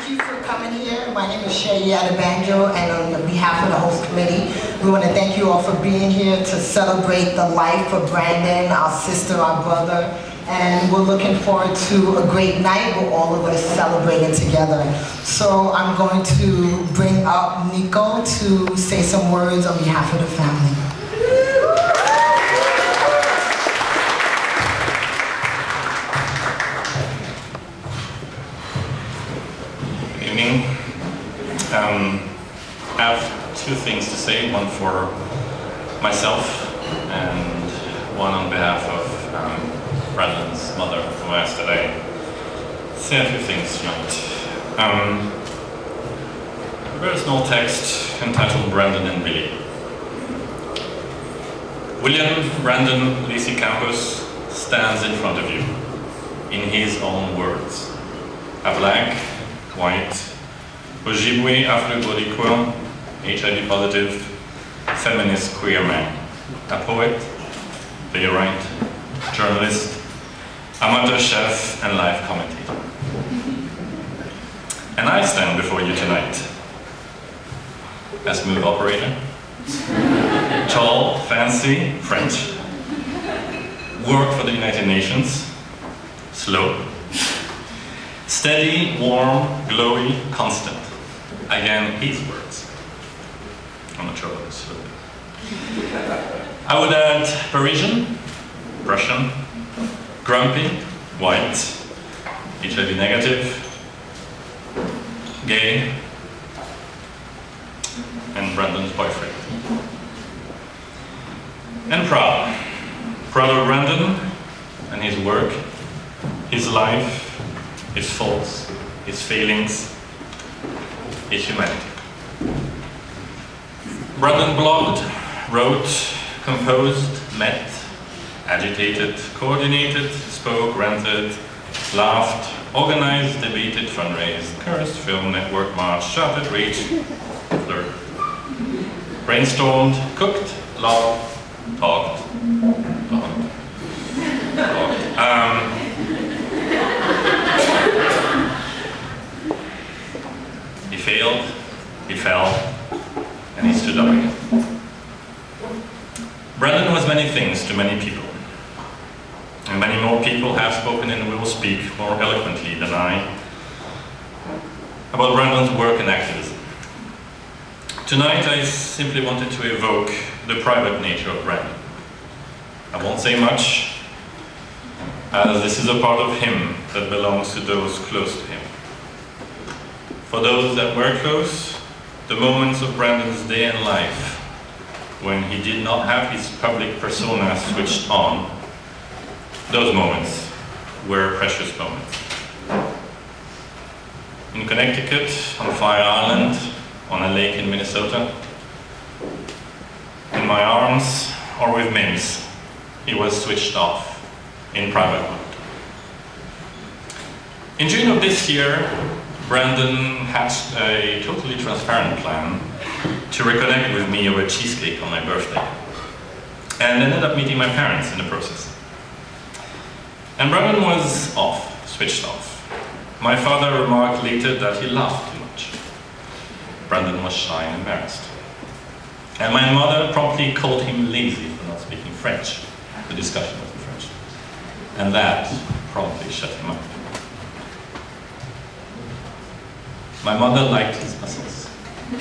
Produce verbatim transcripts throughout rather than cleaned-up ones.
you for coming here. My name is Shirley at the banjo, and on behalf of the host committee, we want to thank you all for being here to celebrate the life of Brandon, our sister, our brother, and we're looking forward to a great night with all of us celebrating together. So I'm going to bring up Nico to say some words on behalf of the family. Um, I have two things to say, one for myself and one on behalf of um, Brandon's mother, who asked that I say a few things tonight. Um, there is no text entitled Brandon and Billy. William Brandon Lacy Campos stands in front of you, in his own words. A black, white, Ojibwe Afro-Boricua, H I V positive, feminist queer man, a poet, playwright, journalist, amateur chef, and live commentator. And I stand before you tonight as smooth operator, tall, fancy, French, work for the United Nations, slow, steady, warm, glowy, constant. Again, his words. I'm not sure about this. I would add Parisian, Russian, grumpy, white, H I V negative, gay, and Brandon's boyfriend. And proud. Proud of Brandon and his work, his life, his faults, his failings, his humanity. Brandon blogged, wrote, composed, met, agitated, coordinated, spoke, ranted, laughed, organized, debated, fundraised, cursed, filmed, networked, marched, shouted, raged, flirted, brainstormed, cooked, loved, talked, talked, talked. Um, He failed, he fell, and he stood up again. Brandon was many things to many people. And many more people have spoken and will speak more eloquently than I about Brandon's work and activism. Tonight I simply wanted to evoke the private nature of Brandon. I won't say much, as this is a part of him that belongs to those close to him. For those that were close, the moments of Brandon's day in life when he did not have his public persona switched on, those moments were precious moments. In Connecticut, on Fire Island, on a lake in Minnesota, in my arms, or with Mims, he was switched off in private mode. In June of this year, Brandon hatched a totally transparent plan to reconnect with me over cheesecake on my birthday, and ended up meeting my parents in the process. And Brandon was off, switched off. My father remarked later that he laughed too much. Brandon was shy and embarrassed. And my mother promptly called him lazy for not speaking French. The discussion was in French. And that promptly shut him up. My mother liked his muscles.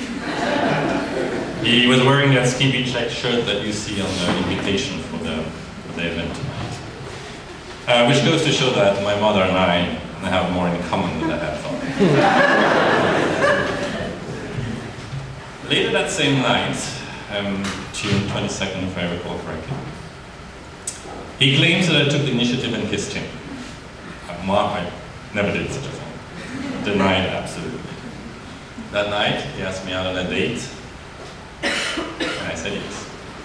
He was wearing that skimpy check shirt that you see on the invitation for the, for the event tonight. Uh, which goes to show that my mother and I have more in common than I had thought. Later that same night, um, June twenty-second if I recall correctly, he claims that I took the initiative and kissed him. Uh, Ma, I never did such a thing. Denied absolutely. That night, he asked me out on a date, and I said yes.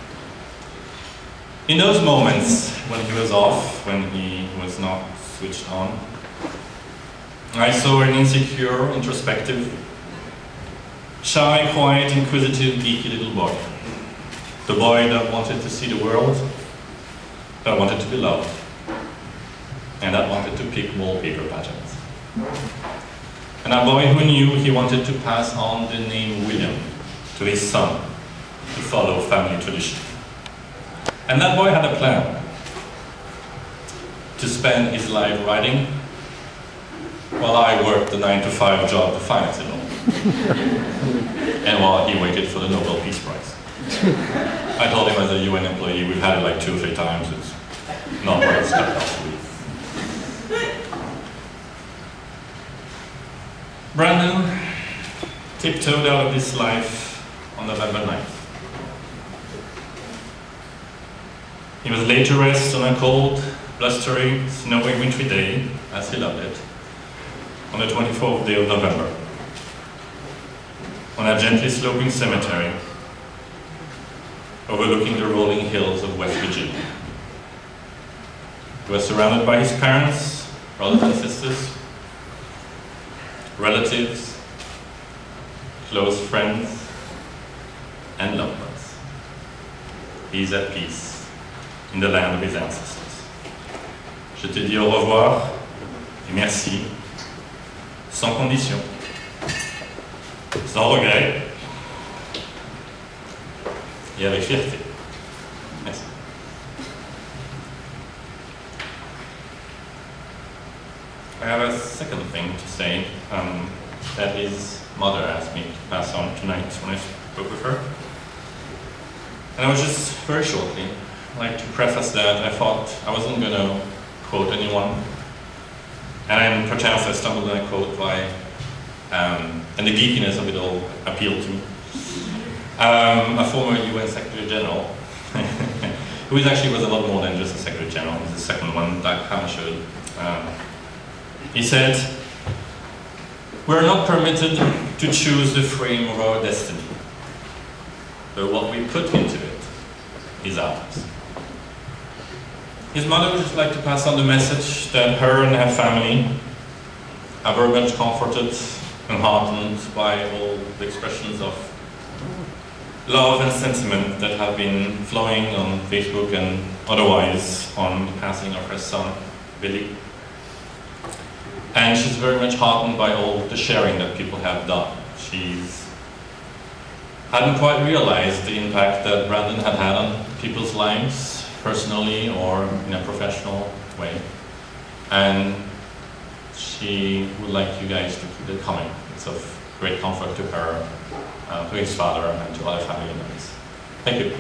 In those moments, when he was off, when he was not switched on, I saw an insecure, introspective, shy, quiet, inquisitive, geeky little boy. The boy that wanted to see the world, that wanted to be loved, and that wanted to pick wallpaper patterns. And a boy who knew he wanted to pass on the name William to his son to follow family tradition. And that boy had a plan to spend his life writing while I worked the nine to five job to finance it all. And while he waited for the Nobel Peace Prize. I told him as a U N employee, we've had it like two or three times, it's not where it's cut out to be. Brandon tiptoed out of this life on November ninth. He was laid to rest on a cold, blustery, snowy, wintry day, as he loved it, on the twenty-fourth day of November, on a gently sloping cemetery overlooking the rolling hills of West Virginia. He was surrounded by his parents, brothers and sisters, relatives, close friends, and loved ones. He is at peace in the land of his ancestors. Je te dis au revoir et merci, sans condition, sans regret et avec fierté. Merci. I have a second thing to say um, that his mother asked me to pass on tonight when I spoke with her. And I was just very shortly like to preface that I thought I wasn't going to quote anyone. And perchance I stumbled on a quote by, um, and the geekiness of it all appealed to me. Um, a former U N Secretary General, who is actually was a lot more than just a Secretary General, he's the second one, Dag Hammarskjöld. Um, he said, "We're not permitted to choose the frame of our destiny, but what we put into it is ours." His mother would just like to pass on the message that her and her family are very much comforted and heartened by all the expressions of love and sentiment that have been flowing on Facebook and otherwise on the passing of her son, Billy. And she's very much heartened by all the sharing that people have done. She's hadn't quite realized the impact that Brandon had had on people's lives, personally or in a professional way. And she would like you guys to keep it coming. It's of great comfort to her, uh, to his father, and to other family members. Thank you.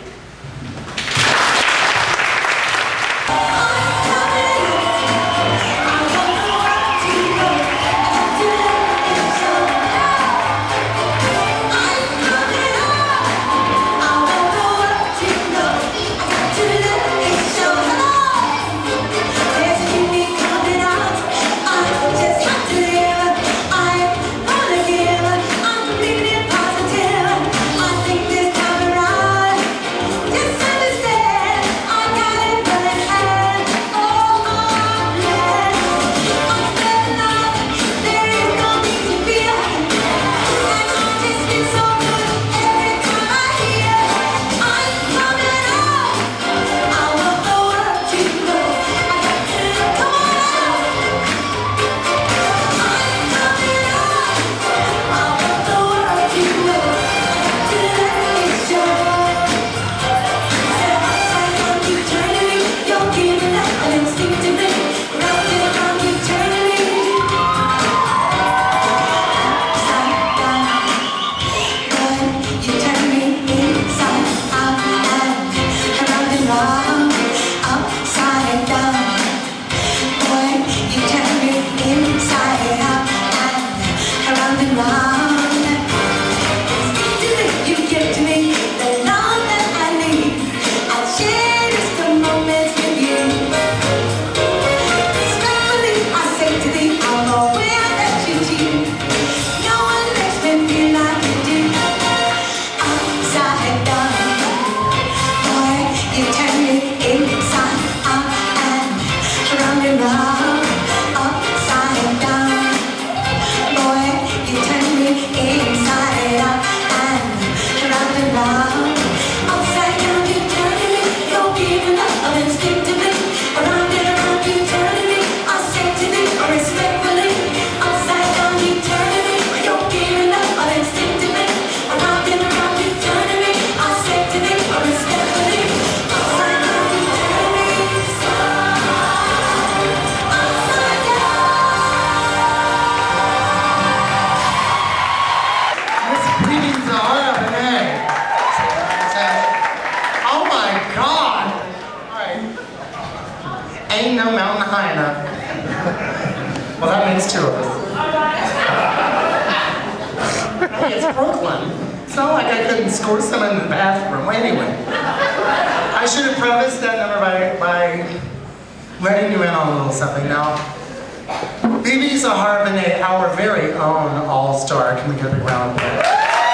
Upside down, boy, you turn me no mountain high enough. Well, that makes two of us. Hey, it's Brooklyn. It's not like I couldn't score some in the bathroom. Well, anyway, I should have prefaced that number by, by letting you in on a little something. Now, Bebe Zahara Benet, our very own all-star, can we get the ground of applause?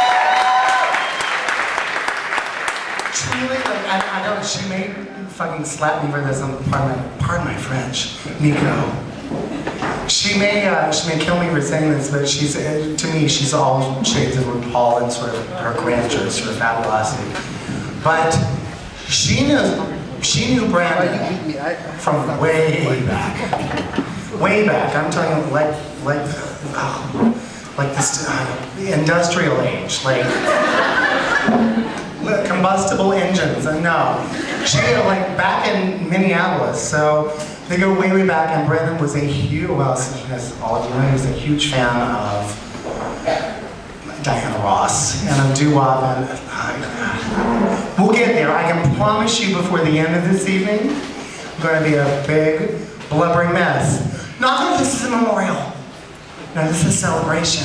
Truly, like, I, I don't, she may fucking slap me for this, um, pardon my, pardon my French, Nico. She may, uh, she may kill me for saying this, but she's, uh, to me, she's all shades of RuPaul and sort of her grandeur, sort of fabulosity. But she knows, she knew Brandon from way back. Way back, I'm talking like, like, oh, like this, uh, the industrial age, like, combustible engines, and no. She, like, back in Minneapolis, so they go way, way back, and Brandon was a huge, well, as all of you know, he was a huge fan of Diana Ross, and of doo-wop, and uh, we'll get there. I can promise you before the end of this evening, I'm going to be a big, blubbering mess. Not that this is a memorial. No, this is a celebration.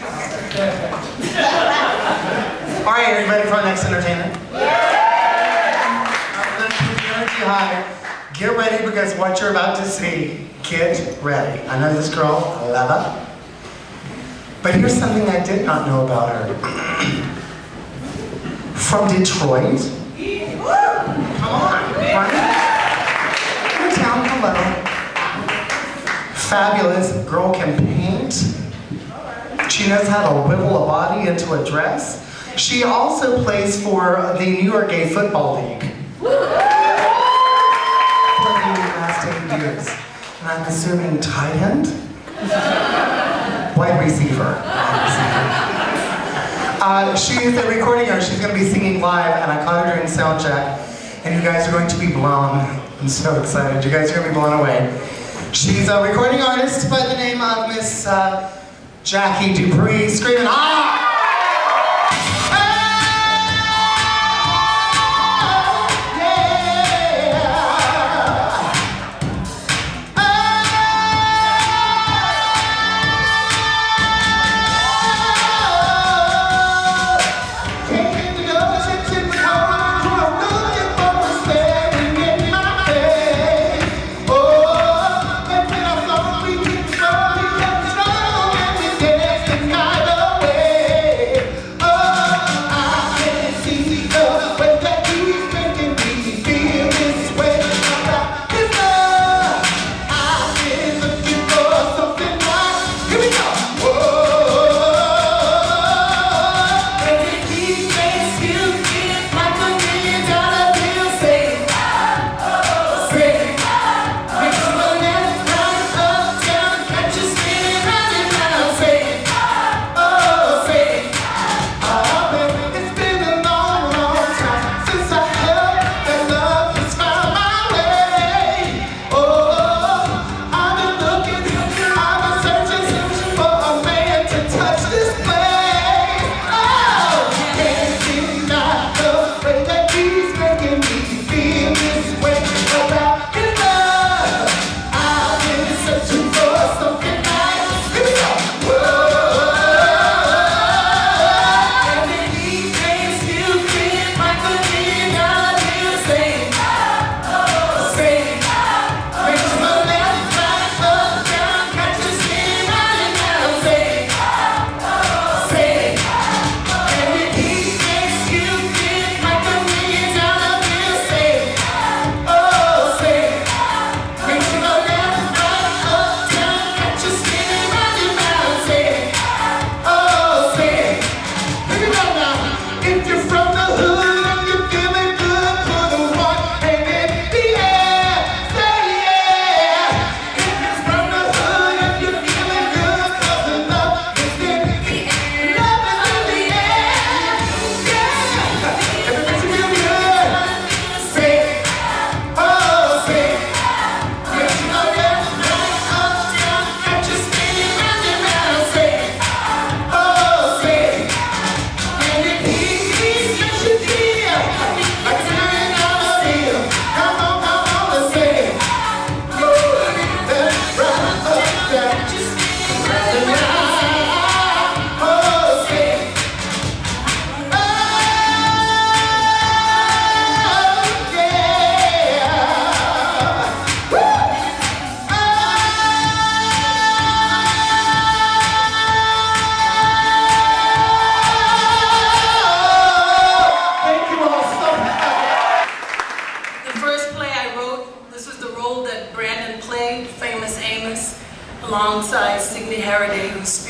All right, are you ready for our next entertainment? Yeah! I'm going to keep the energy high. Get ready, because what you're about to see, get ready. I know this girl, I love her. But here's something I did not know about her. From Detroit. Come on, right? Your town, hello. Fabulous, girl can paint. She knows how to whittle a body into a dress. She also plays for the New York Gay Football League. For the last eight years. And I'm assuming tight end? Wide receiver. Wide receiver. Uh, she's a recording artist. She's going to be singing live, and I caught her during sound check. And you guys are going to be blown. I'm so excited. You guys are going to be blown away. She's a recording artist by the name of Miss uh, Jackie DuPree, screaming, ah! Away.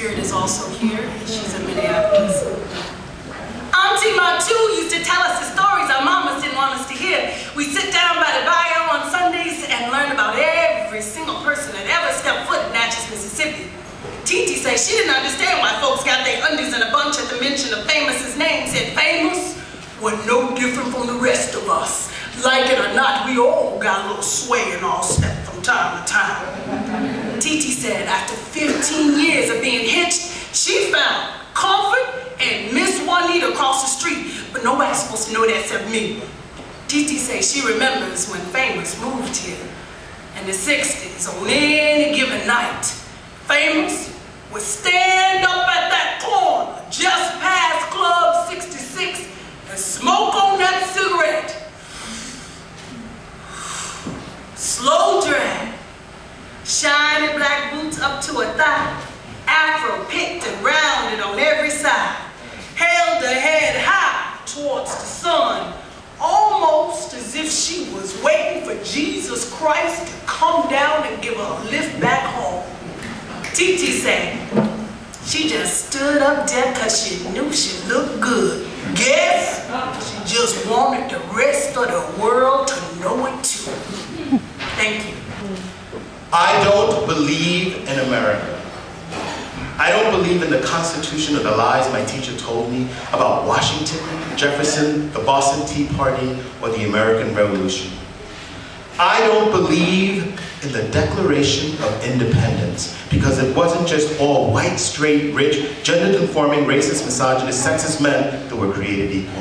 spirit is also here. She's in Minneapolis. Auntie Matu used to tell us the stories our mamas didn't want us to hear. We sit down by the bayou on Sundays and learn about every single person that ever stepped foot in Natchez, Mississippi. Titi says she didn't understand why folks got their undies in a bunch at the mention of Famous's name. Said Famous were no different from the rest of us. Like it or not, we all got a little sway in our step from time to time. Titi said after fifteen years of being hitched, she found comfort and Miss Juanita across the street, but nobody's supposed to know that except me. Titi says she remembers when Famous moved here in the sixties. On any given night, Famous would stand up at that corner just past Club sixty-six and smoke on that cigarette. Slow drag, shiny black boots up to her thigh, afro picked and rounded on every side, held her head high towards the sun, almost as if she was waiting for Jesus Christ to come down and give her a lift back home. Titi said she just stood up there because she knew she looked good. Guess she just wanted the rest of the world to know it too. Thank you. I don't believe in America. I don't believe in the Constitution or the lies my teacher told me about Washington, Jefferson, the Boston Tea Party, or the American Revolution. I don't believe in the Declaration of Independence because it wasn't just all white, straight, rich, gender-conforming, racist, misogynist, sexist men that were created equal.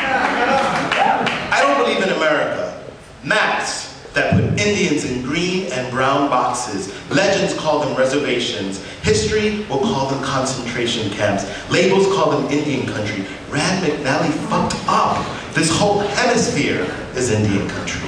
I don't believe in America. Maps that put Indians in green and brown boxes. Legends call them reservations. History will call them concentration camps. Labels call them Indian country. Rand McNally fucked up. This whole hemisphere is Indian country.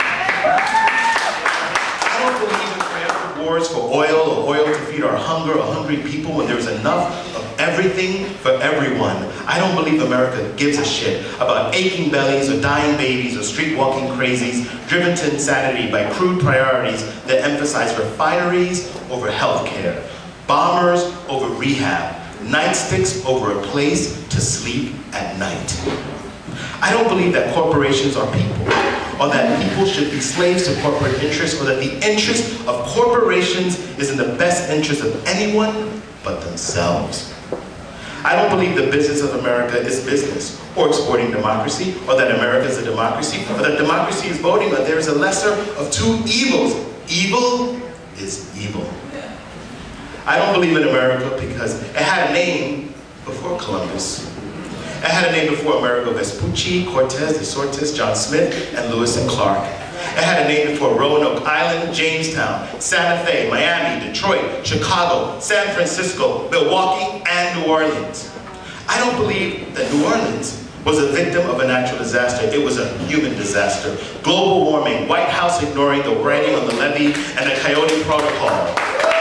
I don't believe in prayerful wars for oil or oil to feed our hunger or hungry people when there's enough of everything for everyone. I don't believe America gives a shit about aching bellies or dying babies or street-walking crazies driven to insanity by crude priorities that emphasize refineries over healthcare, bombers over rehab, nightsticks over a place to sleep at night. I don't believe that corporations are people, or that people should be slaves to corporate interests, or that the interest of corporations is in the best interest of anyone but themselves. I don't believe the business of America is business, or exporting democracy, or that America is a democracy, or that democracy is voting, or there is a lesser of two evils. Evil is evil. I don't believe in America because it had a name before Columbus. It had a name before Amerigo Vespucci, Cortez, de Sortes, John Smith, and Lewis and Clark. It had a name before Roanoke Island, Jamestown, Santa Fe, Miami, Detroit, Chicago, San Francisco, Milwaukee, and New Orleans. I don't believe that New Orleans was a victim of a natural disaster. It was a human disaster. Global warming, White House ignoring the writing on the levee, and the Coyote Protocol.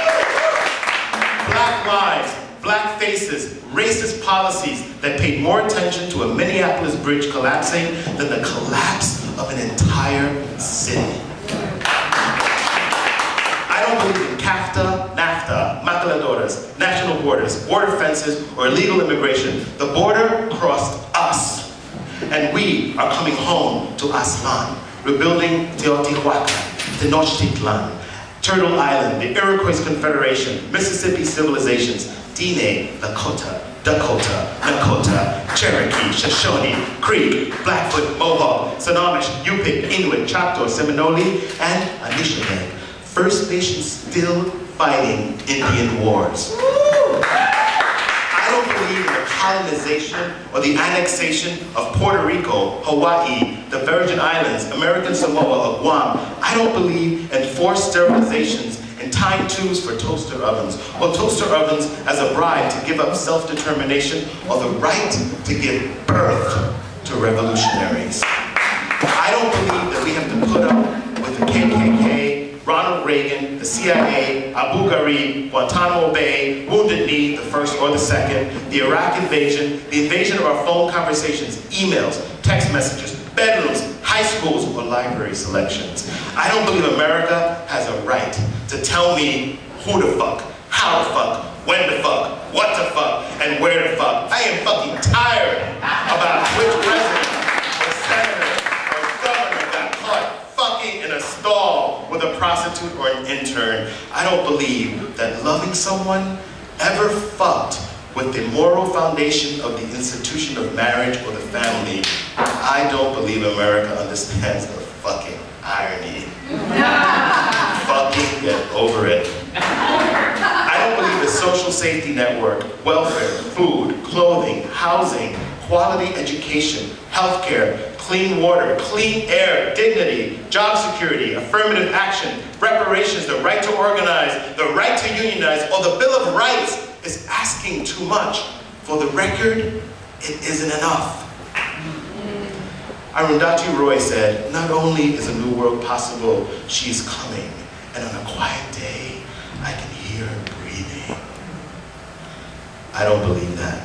Black lives, black faces, racist policies that paid more attention to a Minneapolis bridge collapsing than the collapse of an entire city. I don't believe in CAFTA, NAFTA, maquiladoras, national borders, border fences, or illegal immigration. The border crossed us, and we are coming home to Aztlán, rebuilding Teotihuacan, Tenochtitlan, Turtle Island, the Iroquois Confederation, Mississippi civilizations, Diné, Lakota, Dakota, Nakota, Cherokee, Shoshone, Creek, Blackfoot, Mohawk, Sanomish, Yupik, Inuit, Choctaw, Seminole, and Anishinaabe. First Nations still fighting Indian wars. I don't believe in the colonization or the annexation of Puerto Rico, Hawaii, the Virgin Islands, American Samoa, or Guam. I don't believe in forced sterilizations and time tubes for toaster ovens, or toaster ovens as a bribe to give up self-determination or the right to give birth to revolutionaries. I don't believe that we have to put up with the K K K, Ronald Reagan, the C I A, Abu Ghraib, Guantanamo Bay, Wounded Knee, the first or the second, the Iraq invasion, the invasion of our phone conversations, emails, text messages, bedrooms, high schools, or library selections. I don't believe America has a right to tell me who to fuck, how to fuck, when to fuck, what to fuck, and where to fuck. I am fucking tired about which president or senator or governor got caught fucking in a stall with a prostitute or an intern. I don't believe that loving someone ever fucked with the moral foundation of the institution of marriage or the family. I don't believe America understands the fucking irony. Fucking get over it. I don't believe a social safety network, welfare, food, clothing, housing, quality education, healthcare, clean water, clean air, dignity, job security, affirmative action, reparations, the right to organize, the right to unionize, or the Bill of Rights is asking too much. For the record, it isn't enough. Arundhati Roy said, not only is a new world possible, she's coming, and on a quiet day, I can hear her breathing. I don't believe that.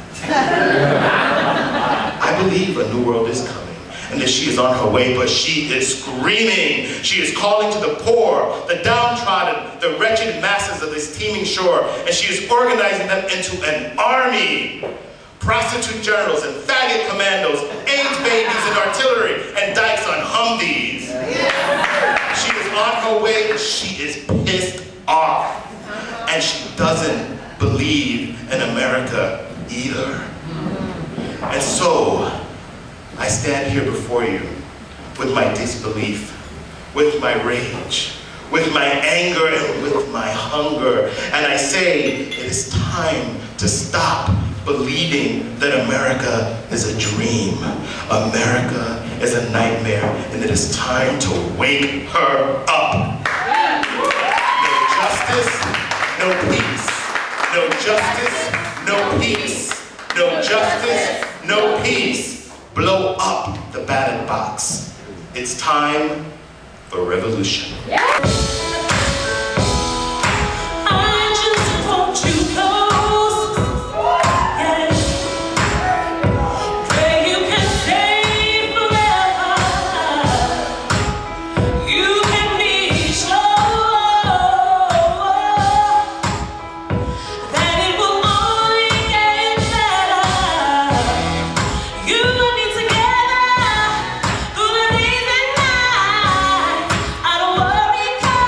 I believe a new world is coming, and that she is on her way, but she is screaming. She is calling to the poor, the downtrodden, the wretched masses of this teeming shore, and she is organizing them into an army. Prostitute generals and faggot commandos, AIDS babies and artillery, and dykes on Humvees. She is on her way, and she is pissed off. And she doesn't believe in America either. And so, I stand here before you with my disbelief, with my rage, with my anger, and with my hunger. And I say, it is time to stop believing that America is a dream. America is a nightmare, and it is time to wake her up. No justice, no peace. No justice, no peace. No justice, no peace. Blow up the ballot box. It's time for revolution. I just want you close. I don't worry 'cause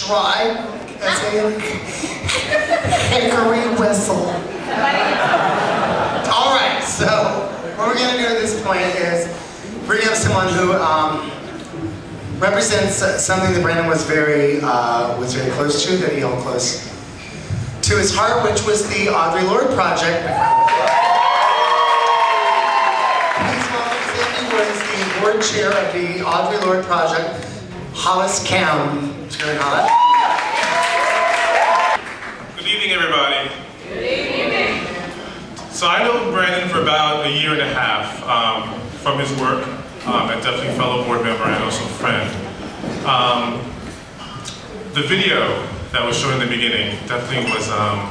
try as a hickory whistle. All right, so what we're gonna do at this point is bring up someone who um, represents something that Brandon was very uh, was very close to, that he held close to his heart, which was the Audre Lorde Project. Please welcome Sandy, who is the board chair of the Audre Lorde Project, Hollis Cam. Good evening, everybody. Good evening. So I know Brandon for about a year and a half um, from his work, um, and definitely fellow board member and also friend. Um, the video that was shown in the beginning definitely was, um,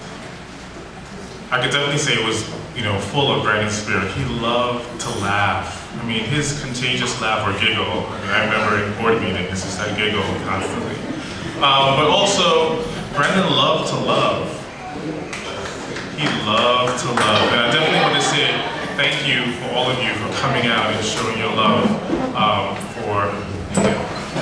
I could definitely say it was, you know, full of Brandon's spirit. He loved to laugh. I mean, his contagious laugh or giggle. I mean, I remember in board meetings, he said giggle constantly. Um, but also, Brandon loved to love. He loved to love. And I definitely want to say thank you for all of you for coming out and showing your love um, for him.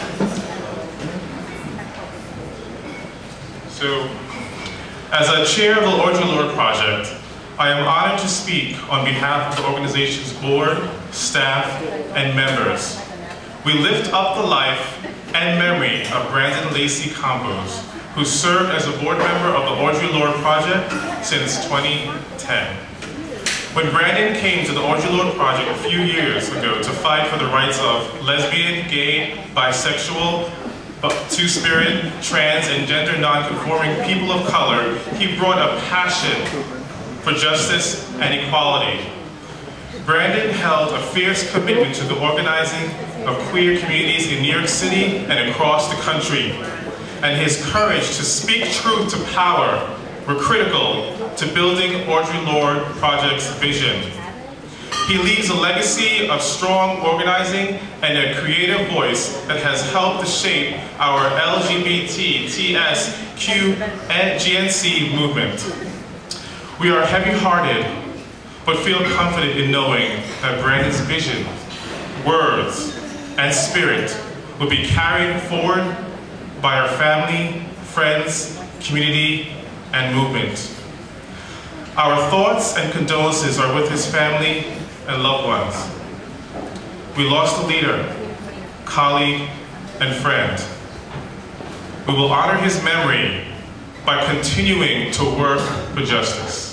So, as a chair of the Audre Lorde Project, I am honored to speak on behalf of the organization's board, staff, and members. We lift up the life and memory of Brandon Lacy Campos, who served as a board member of the Audre Lorde Project since twenty ten. When Brandon came to the Audre Lorde Project a few years ago to fight for the rights of lesbian, gay, bisexual, two-spirit, trans, and gender non-conforming people of color, he brought a passion for justice and equality. Brandon held a fierce commitment to the organizing of queer communities in New York City and across the country, and his courage to speak truth to power were critical to building Audre Lorde Project's vision. He leaves a legacy of strong organizing and a creative voice that has helped to shape our L G B T, T S, Q, and G N C movement. We are heavy-hearted, but feel confident in knowing that Brandon's vision, words, and spirit will be carried forward by our family, friends, community, and movement. Our thoughts and condolences are with his family and loved ones. We lost a leader, colleague, and friend. We will honor his memory by continuing to work for justice.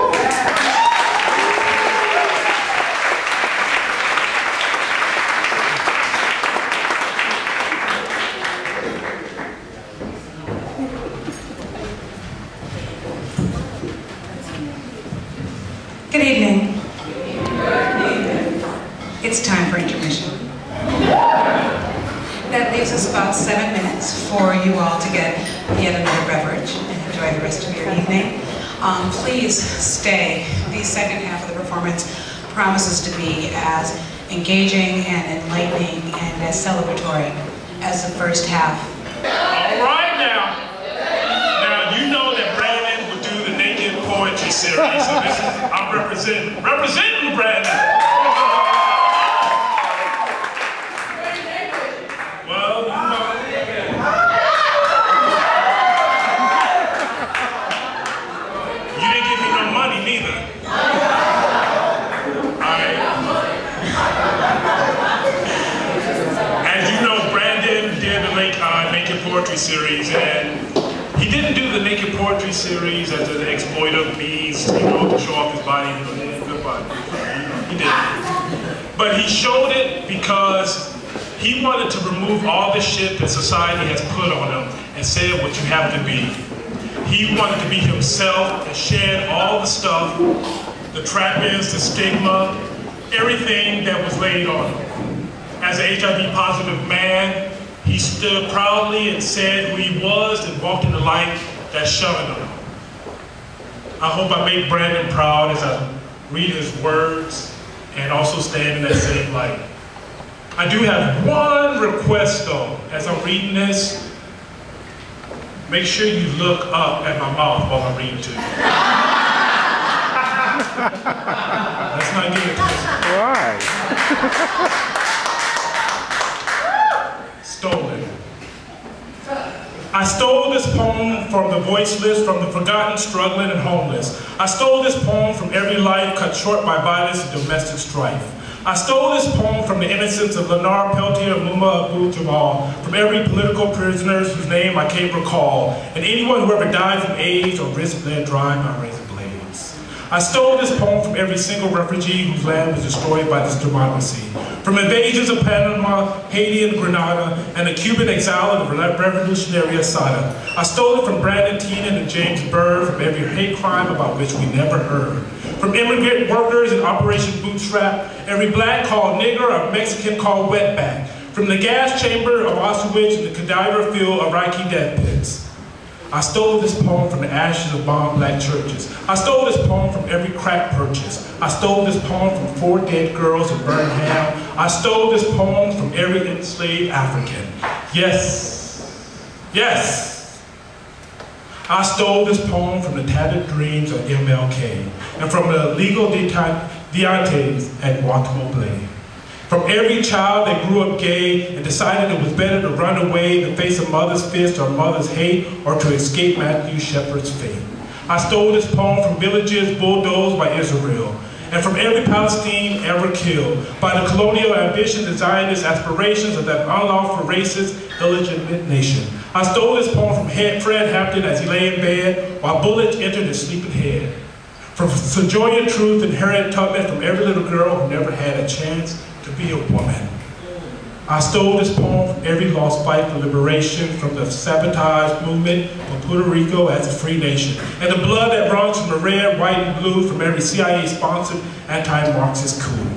Good evening. It's time for intermission. That leaves us about seven minutes for you all to get yet another beverage and enjoy the rest of your evening. Um, please stay. The second half of the performance promises to be as engaging and enlightening and as celebratory as the first half. All right now. Now you know that Brandon would do the naked poetry series, so this is, I'm representing, representing Brandon. Well, you know. You didn't give me no money neither. Alright. As you know, Brandon did the Naked, uh, Naked Poetry series, and he didn't do the Naked Poetry series as an exploitive means, you know, to show off his body. You know, he had a good body. He did. But he showed it because he wanted to remove all the shit that society has put on him and said what you have to be. He wanted to be himself and shed all the stuff, the trappings, the stigma, everything that was laid on him. As an H I V positive man, he stood proudly and said who he was and walked in the light that shone him. I hope I make Brandon proud as I read his words and also stand in that same light. I do have one request though, as I'm reading this. Make sure you look up at my mouth while I'm reading to you. Let's not get into this. Why? Stolen. I I stole this poem from the voiceless, from the forgotten, struggling, and homeless. I stole this poem from every life cut short by violence and domestic strife. I stole this poem from the innocence of Lenar Peltier and Muma Abu Jamal, from every political prisoner whose name I can't recall, and anyone who ever died from AIDS or risked their dry by razor blades. I stole this poem from every single refugee whose land was destroyed by this democracy, from invasions of Panama, Haiti, and Grenada, and the Cuban exile of the revolutionary Assata. I stole it from Brandon Teenan and James Byrd, from every hate crime about which we never heard. From immigrant workers in Operation Bootstrap, every black called nigger, a Mexican called wetback. From the gas chamber of Auschwitz and the cadaver field of Iraqi death pits. I stole this poem from the ashes of bombed black churches. I stole this poem from every crack purchase. I stole this poem from four dead girls in Birmingham. I stole this poem from every enslaved African. Yes, yes. I stole this poem from the tattered dreams of M L K and from the illegal Deontay's at Guantanamo Bay. From every child that grew up gay and decided it was better to run away than face a mother's fist or a mother's hate or to escape Matthew Shepard's fate. I stole this poem from villages bulldozed by Israel and from every Palestinian ever killed by the colonial ambitions and Zionist aspirations of that unlawful, racist, illegitimate nation. I stole this poem from Fred Hampton as he lay in bed while bullets entered his sleeping head. From Sojourner Truth and Harriet Tubman, from every little girl who never had a chance to be a woman. I stole this poem from every lost fight for liberation, from the sabotage movement of Puerto Rico as a free nation, and the blood that runs from the red, white, and blue from every C I A-sponsored anti-Marxist coup.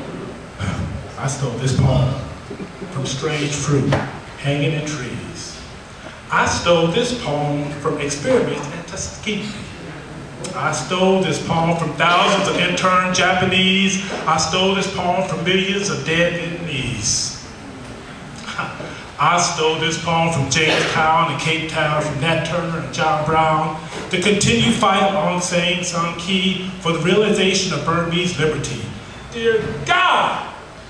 I stole this poem from strange fruit hanging in trees. I stole this poem from experiments in Tuskegee. I stole this poem from thousands of interned Japanese. I stole this poem from millions of dead Vietnamese. I stole this poem from Jamestown and Cape Town, from Nat Turner and John Brown, to continue fighting Aung San Suu Kyi for the realization of Burmese liberty. Dear God!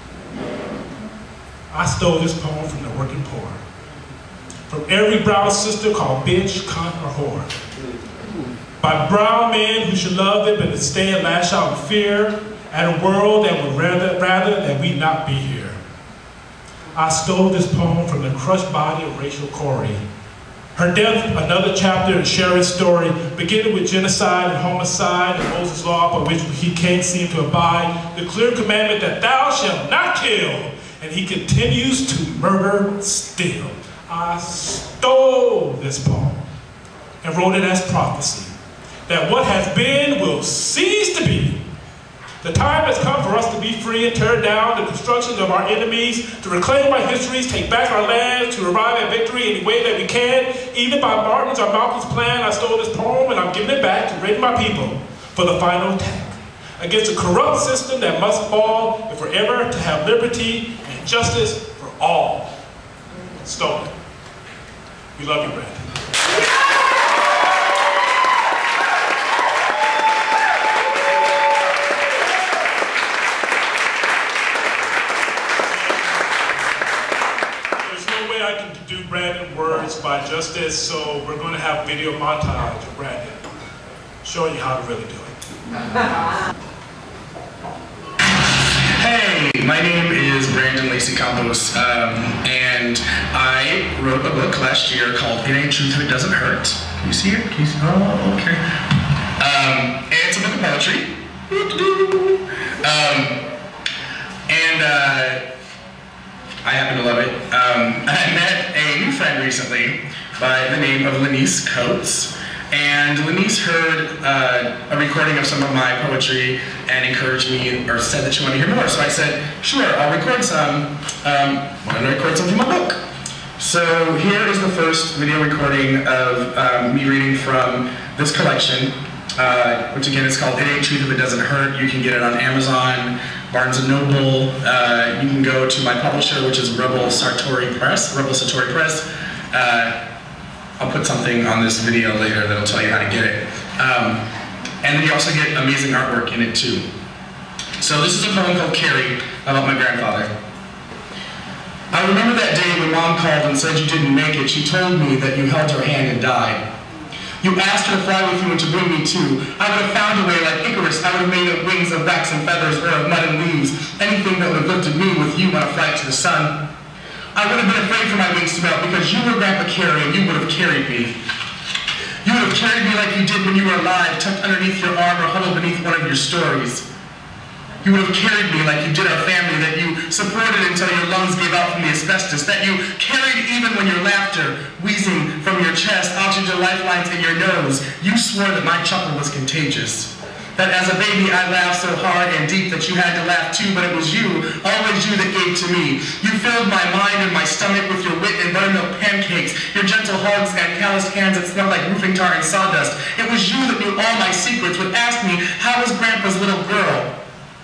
I stole this poem from the working poor, from every brown sister called bitch, cunt, or whore. By brown men who should love them but instead lash out in fear at a world that would rather, rather that we not be here. I stole this poem from the crushed body of Rachel Corrie. Her death, another chapter in Sharon's story, beginning with genocide and homicide and Moses' law by which he can't seem to abide, the clear commandment that thou shalt not kill, and he continues to murder still. I stole this poem and wrote it as prophecy, that what has been will cease to be. The time has come for us to be free and tear down the constructions of our enemies, to reclaim our histories, take back our lands, to arrive at victory any way that we can. Even by Martin's or Malcolm's plan, I stole this poem and I'm giving it back to rid my people for the final attack against a corrupt system that must fall if we're ever to have liberty and justice for all. Stolen. We love you, Brandon. Do Brandon words by justice, so we're going to have video montage of Brandon showing you how to really do it. Hey, my name is Brandon Lacy Campos, um, and I wrote a book last year called It Ain't Truth If It Doesn't Hurt. Can you see it? Can you see it? Oh, okay. Um, it's a book of poetry. Um, and uh, I happen to love it. Um, I met a new friend recently by the name of Lanette Coates, and Lanette heard uh, a recording of some of my poetry and encouraged me, or said that she wanted to hear more. So I said, sure, I'll record some. Um, why don't I record some from my book? So here is the first video recording of um, me reading from this collection, uh, which again is called It Ain't Truth If It Doesn't Hurt. You can get it on Amazon, Barnes and Noble. Uh, you can go to my publisher, which is Rebel Sartori Press, Rebel Sartori Press. Uh, I'll put something on this video later that'll tell you how to get it. Um, and then you also get amazing artwork in it too. So this is a poem called Carrie about my grandfather. I remember that day when Mom called and said you didn't make it. She told me that you held her hand and died. You asked her to fly with you and to bring me too. I would have found a way like Icarus. I would have made up wings of wax and feathers or of mud and leaves. Anything that would have lifted me with you on a flight to the sun. I would have been afraid for my wings to melt because you were Grandpa Carey and you would have carried me. You would have carried me like you did when you were alive, tucked underneath your arm or huddled beneath one of your stories. You would have carried me like you did our family, that you supported until your lungs gave out from the asbestos, that you carried even when your laughter, wheezing from your chest, altered your lifelines in your nose. You swore that my chuckle was contagious. That as a baby I laughed so hard and deep that you had to laugh too, but it was you, always you that gave to me. You filled my mind and my stomach with your wit and buttermilk pancakes, your gentle hugs and calloused hands that smelled like roofing tar and sawdust. It was you that knew all my secrets, would ask me, how was Grandpa's little girl?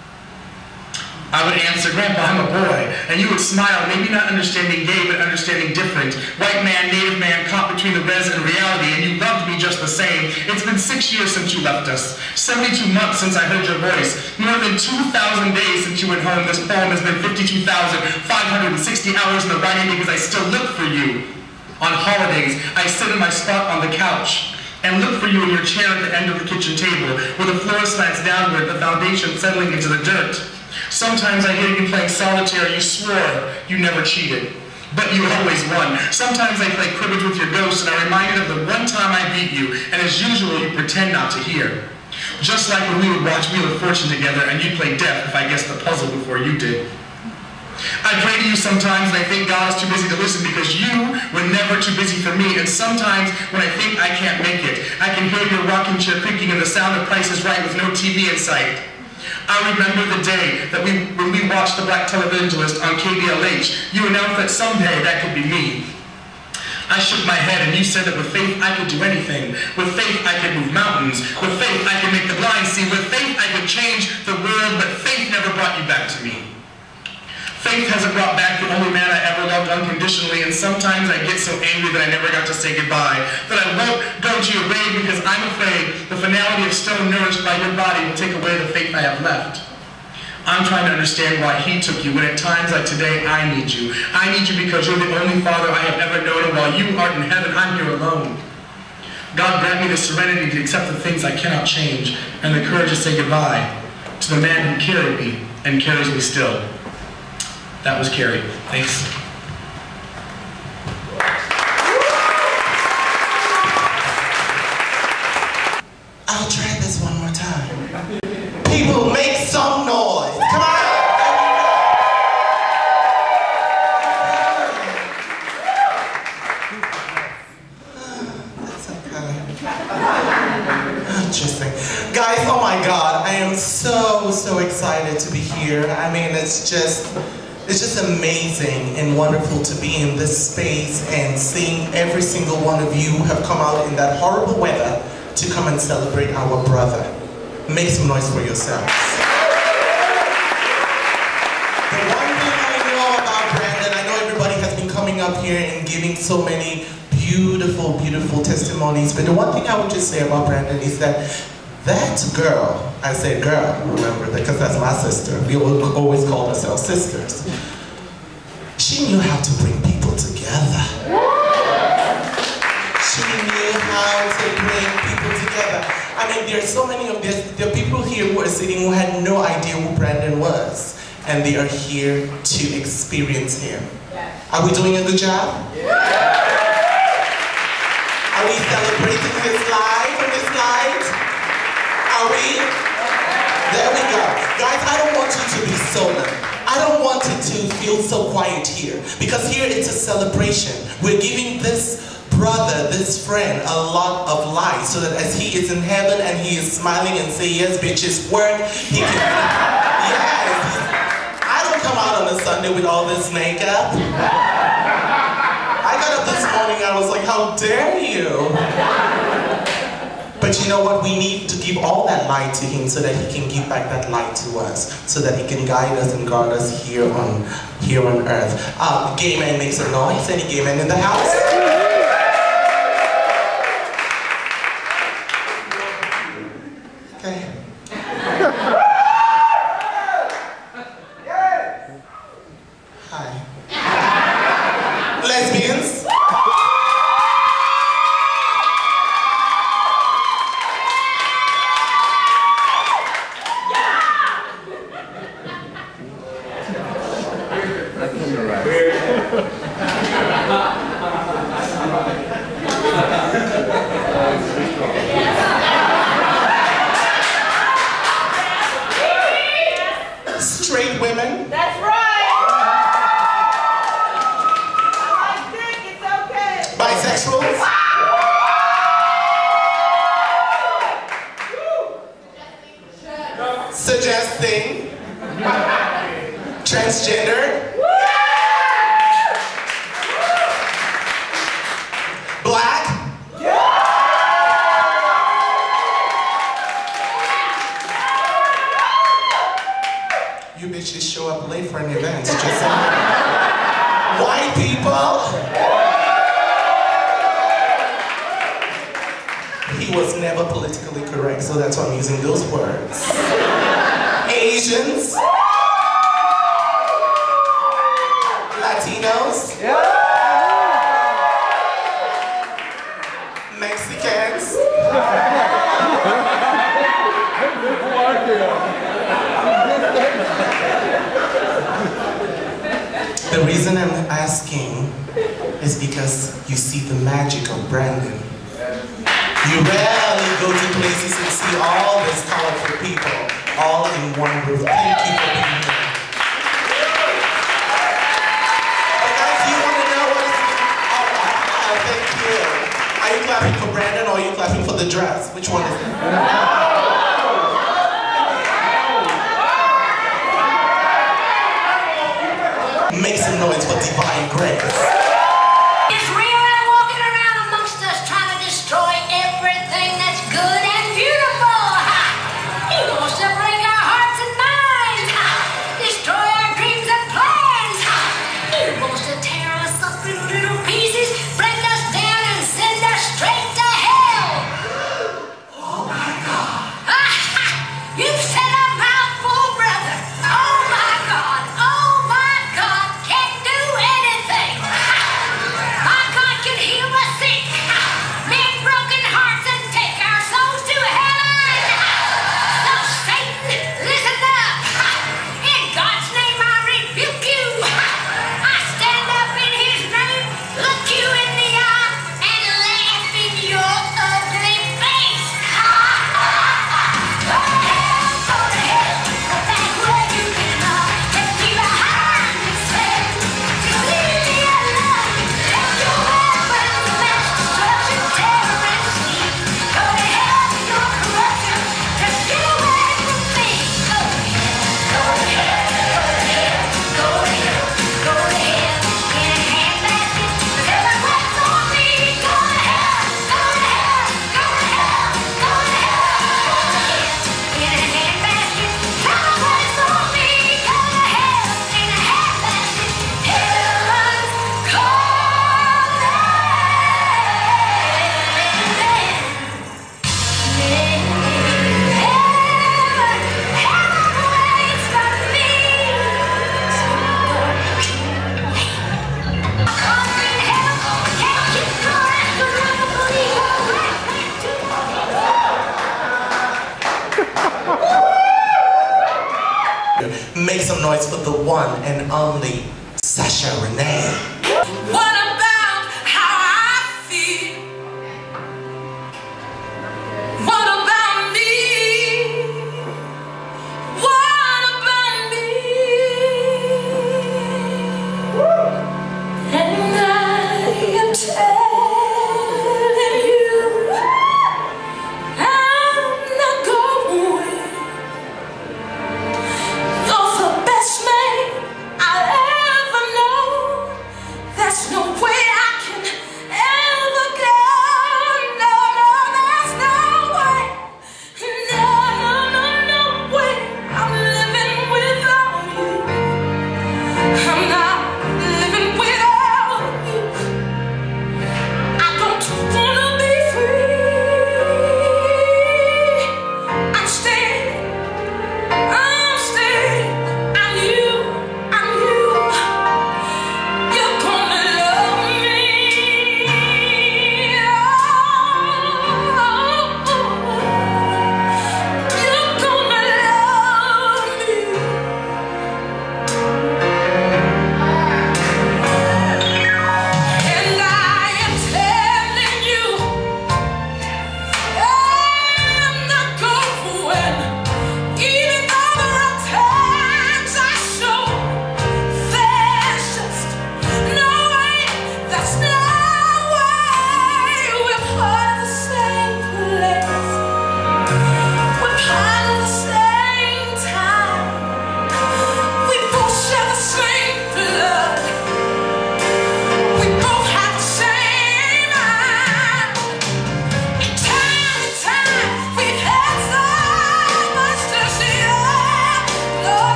I would answer, Grandpa, I'm a boy. And you would smile, maybe not understanding gay, but understanding different. White man, native man, caught between the res and reality, and you loved me just the same. It's been six years since you left us. seventy-two months since I heard your voice. More than two thousand days since you went home. This poem has been fifty-two thousand five hundred sixty hours in the writing because I still look for you. On holidays, I sit in my spot on the couch and look for you in your chair at the end of the kitchen table, where the floor slants downward, the foundation settling into the dirt. Sometimes I hear you playing solitaire. You swore you never cheated, but you always won. Sometimes I play cribbage with your ghost, and I'm reminded of the one time I beat you, and as usual, you pretend not to hear. Just like when we would watch Wheel of Fortune together, and you'd play deaf if I guessed the puzzle before you did. I pray to you sometimes, and I think God is too busy to listen because you were never too busy for me. And sometimes when I think I can't make it, I can hear your rocking chair creaking and the sound of Price is Right with no T V in sight. I remember the day that we, when we watched The Black Televangelist on K B L H, you announced that someday that could be me. I shook my head and you said that with faith I could do anything. With faith I could move mountains. With faith I could make the blind see. With faith I could change the world, but faith never brought you back to me. Faith hasn't brought back the only man I ever loved unconditionally, and sometimes I get so angry that I never got to say goodbye, that I won't go to your grave because I'm afraid the finality of stone nourished by your body will take away the faith I have left. I'm trying to understand why he took you when at times like today I need you. I need you because you're the only father I have ever known, and while you aren't in heaven, I'm here alone. God grant me the serenity to accept the things I cannot change, and the courage to say goodbye to the man who carried me and carries me still. That was Carrie. Thanks. I'll try this one more time. People, make some noise. Come on. That's okay. Interesting. Guys, oh my God, I am so, so excited to be here. I mean, it's just, It's just amazing and wonderful to be in this space and seeing every single one of you have come out in that horrible weather to come and celebrate our brother. Make some noise for yourselves. The one thing I know about Brandon, I know everybody has been coming up here and giving so many beautiful, beautiful testimonies, but the one thing I would just say about Brandon is that that girl, I say girl, remember, because that's my sister. We always called ourselves sisters. She knew how to bring people together. She knew how to bring people together. I mean, there are so many of this. There are people here who are sitting who had no idea who Brandon was, and they are here to experience him. Are we doing a good job? Are we celebrating his life on this night? Are we? There we go. Guys, I don't want you to be sullen. I don't want it to feel so quiet here. Because here it's a celebration. We're giving this brother, this friend, a lot of light so that as he is in heaven and he is smiling and saying, yes, bitches, work, he can... Yes. I don't come out on a Sunday with all this makeup. I got up this morning, I was like, how dare you? But you know what? We need to give all that light to him so that he can give back that light to us, so that he can guide us and guard us here on here on earth. Uh, gay man makes a noise. Any gay man in the house? Okay. Hi. suggesting transgender, black, you bitches show up late for an event, just saying. White people, he was never politically correct, so that's why I'm using those words. Asians, Latinos, Mexicans, the reason I'm asking is because you see the magic of Brandon. You rarely go to places and see all these colorful people all in one group. Thank you for being here. But guys, you want to know what is all right? Oh, thank you. Are you clapping for Brandon or are you clapping for the dress? Which one is it? Make some noise for Divine Grace. Make some noise for the one and only Sasha Renee. What about how I feel? What about me? What about me? And I am telling you, I'm not going. You're the best man I'll ever know.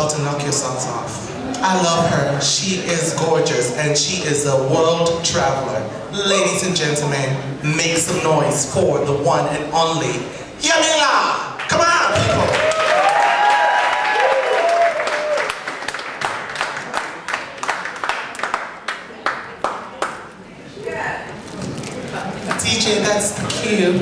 about to knock your socks off. I love her. She is gorgeous, and she is a world traveler. Ladies and gentlemen, make some noise for the one and only Yamila. Come on, people. D J, that's the cue.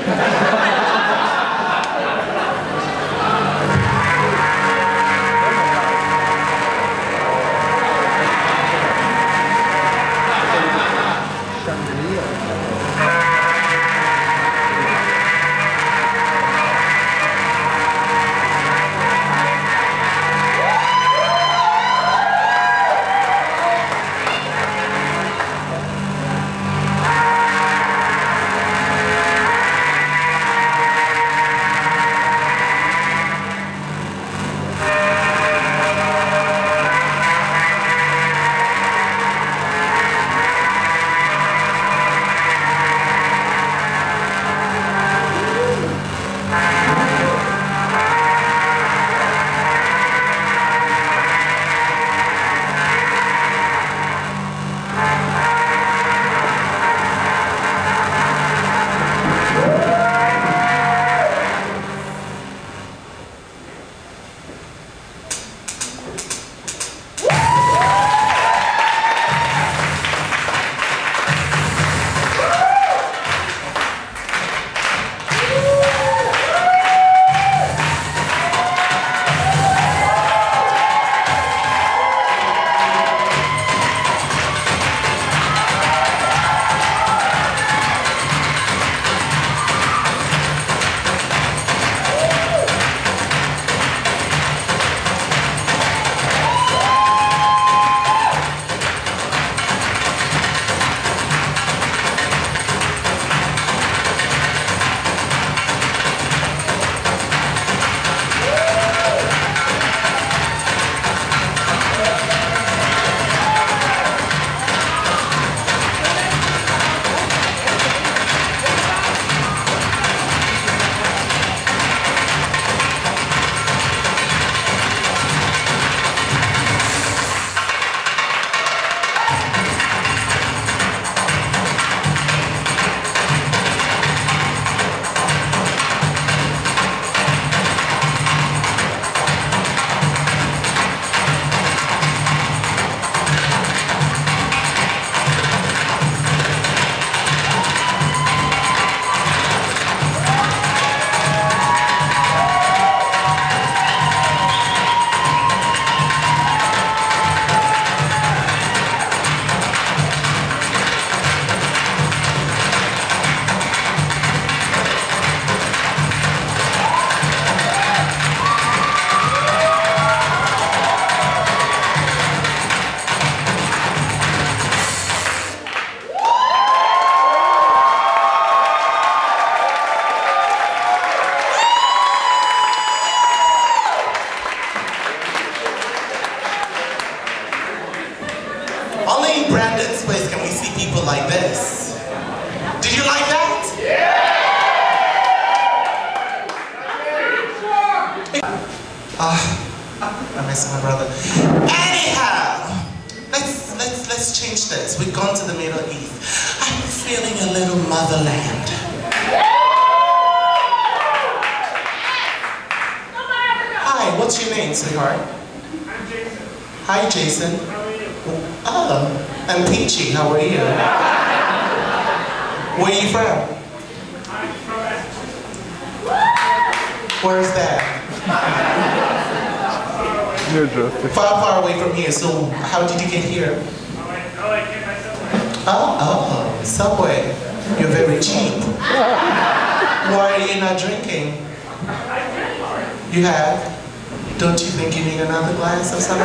You have? Don't you think you need another glass or something?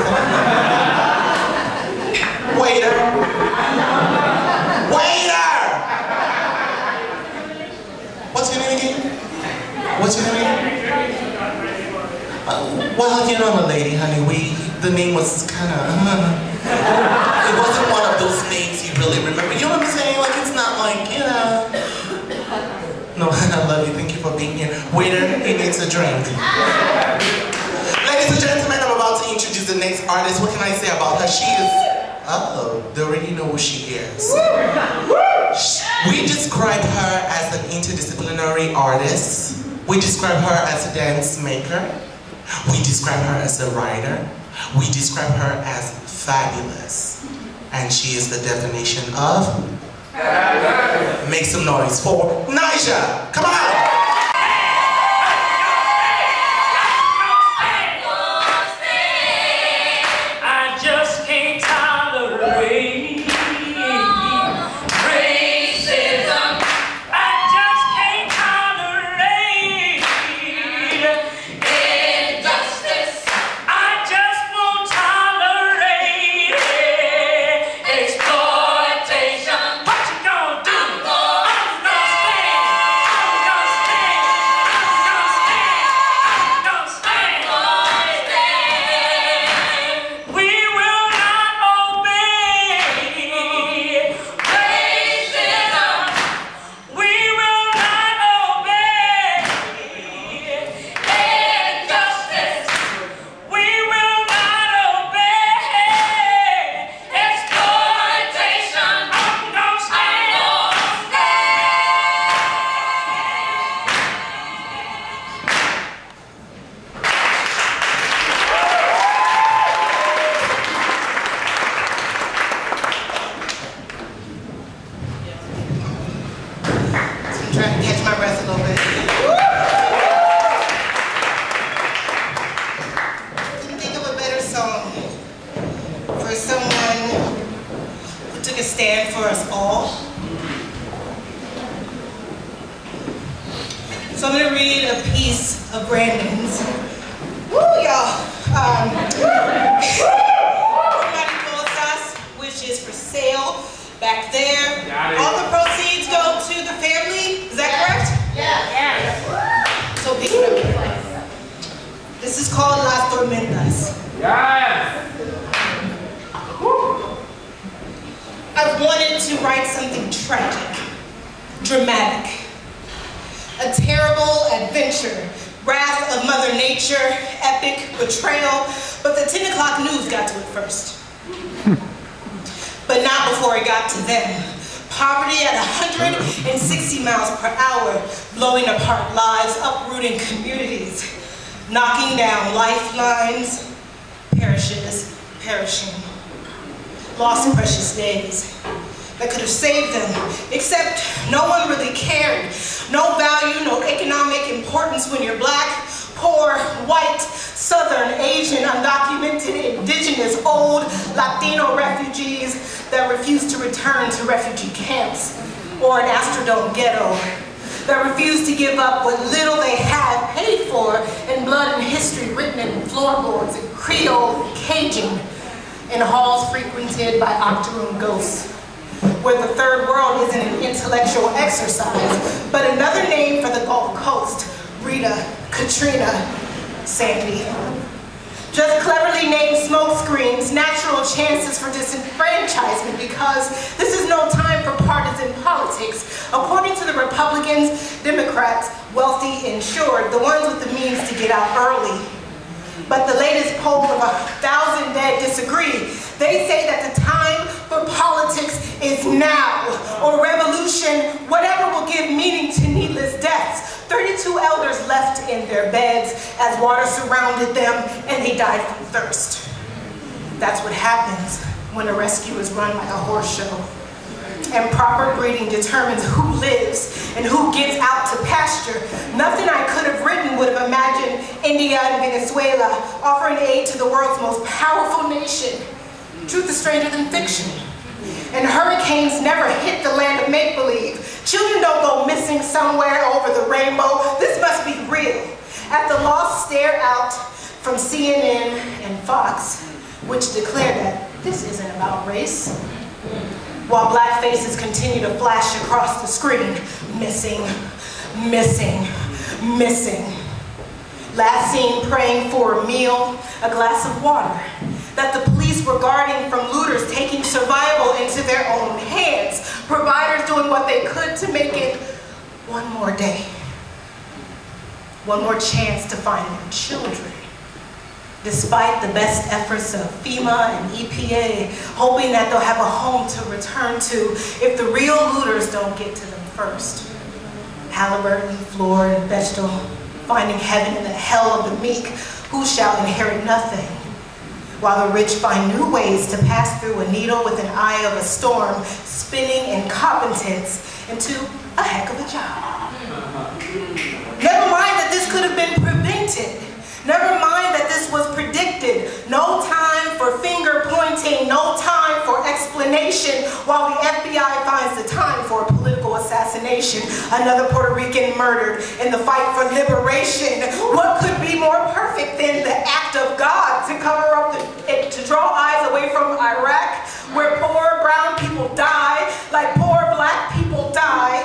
Waiter! Waiter! What's your name again? What's your name again? Uh, well, you know, my lady, honey, we, the name was kind of, uh, it wasn't one of those names you really remember. You know what I'm saying? Like, it's not like, you know. No, I love you. Thank you for being here. Waiter, he needs a drink. Ladies and gentlemen, I'm about to next artist, what can I say about her? She is, uh-oh, they already know who she is. We describe her as an interdisciplinary artist. We describe her as a dance maker. We describe her as a writer. We describe her as fabulous. And she is the definition of? Make some noise for Ni'Ja. Come on! So I'm going to read a piece of Brandon's. Woo, y'all. Um, Sauce, which is for sale back there. All the proceeds go to the family. Is that correct? Yeah. Yeah. So pick it up. This is called Las Tormentas. Yes. I've wanted to write something tragic, dramatic. A terrible adventure, wrath of Mother Nature, epic betrayal, but the ten o'clock news got to it first. But not before it got to them. Poverty at one hundred sixty miles per hour, blowing apart lives, uprooting communities, knocking down lifelines, parishes, perishing. Lost precious days that could have saved them, except no one really cared. No value, no economic importance when you're black, poor, white, Southern, Asian, undocumented, indigenous, old, Latino refugees that refuse to return to refugee camps or an Astrodome ghetto, that refuse to give up what little they have paid for in blood and history written in floorboards, in Creole, Cajun, in halls frequented by octoroon ghosts, where the third world isn't an intellectual exercise, but another name for the Gulf Coast, Rita, Katrina, Sandy. Just cleverly named smoke screens, natural chances for disenfranchisement, because this is no time for partisan politics. According to the Republicans, Democrats, wealthy, insured, the ones with the means to get out early. But the latest poll of a thousand dead disagree. They say that the time for politics is now, or revolution, whatever will give meaning to needless deaths. thirty-two elders left in their beds as water surrounded them and they died from thirst. That's what happens when a rescue is run like a horse show. And proper breeding determines who lives and who gets out to pasture. Nothing I could have written would have imagined India and Venezuela offering aid to the world's most powerful nation. Truth is stranger than fiction. And hurricanes never hit the land of make-believe. Children don't go missing somewhere over the rainbow. This must be real. At the lost stare out from C N N and Fox, which declared that this isn't about race, while black faces continue to flash across the screen, missing, missing, missing. Last seen praying for a meal, a glass of water, that the police were guarding from looters taking survival into their own hands, providers doing what they could to make it one more day, one more chance to find their children. despite the best efforts of FEMA and E P A, hoping that they'll have a home to return to if the real looters don't get to them first. Halliburton, floor, and vegetable, finding heaven in the hell of the meek, who shall inherit nothing, while the rich find new ways to pass through a needle with an eye of a storm, spinning incompetence into a heck of a job. Never mind that this could have been prevented. Never mind that this was predicted. No time for finger pointing, no time for explanation, while the F B I finds the time for a political assassination. Another Puerto Rican murdered in the fight for liberation. What could be more perfect than the act of God to cover up, the, to draw eyes away from Iraq, where poor brown people die like poor black people die,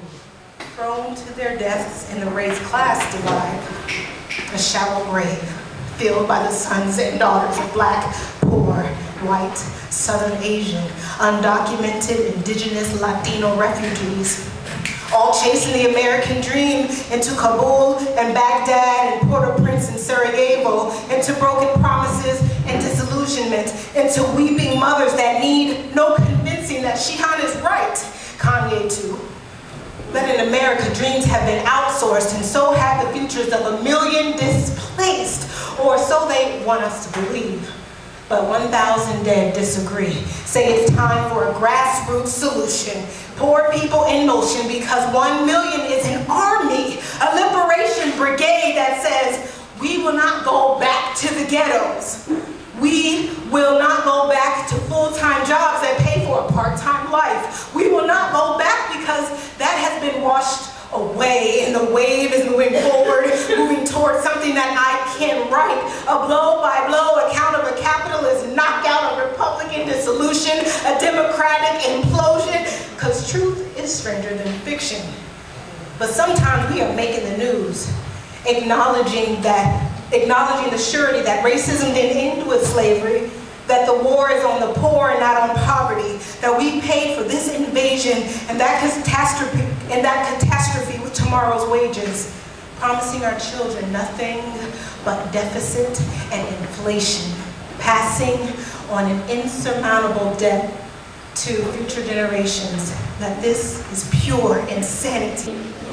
thrown to their deaths in the race class divide. A shallow grave filled by the sons and daughters of black, poor, white, Southern Asian, undocumented, indigenous, Latino refugees, all chasing the American dream into Kabul and Baghdad and Port-au-Prince and Sarajevo, into broken promises and disillusionment, into weeping mothers that need no convincing that Shihan is right, Kanye too. But in America, dreams have been outsourced, and so have the futures of a million displaced, or so they want us to believe. But one thousand dead disagree, say it's time for a grassroots solution. Poor people in motion, because one million is an army, a liberation brigade that says, we will not go back to the ghettos. We will not go back to full-time jobs that pay for a part-time life. We will not go back because that has been washed away and the wave is moving forward, moving towards something that I can write. A blow-by-blow account of a capitalist knockout, a Republican dissolution, a democratic implosion, because truth is stranger than fiction. But sometimes we are making the news, acknowledging that acknowledging the surety that racism didn't end with slavery, that the war is on the poor and not on poverty, that we paid for this invasion and that catastrophe, and that catastrophe with tomorrow's wages, promising our children nothing but deficit and inflation, passing on an insurmountable debt to future generations, that this is pure insanity.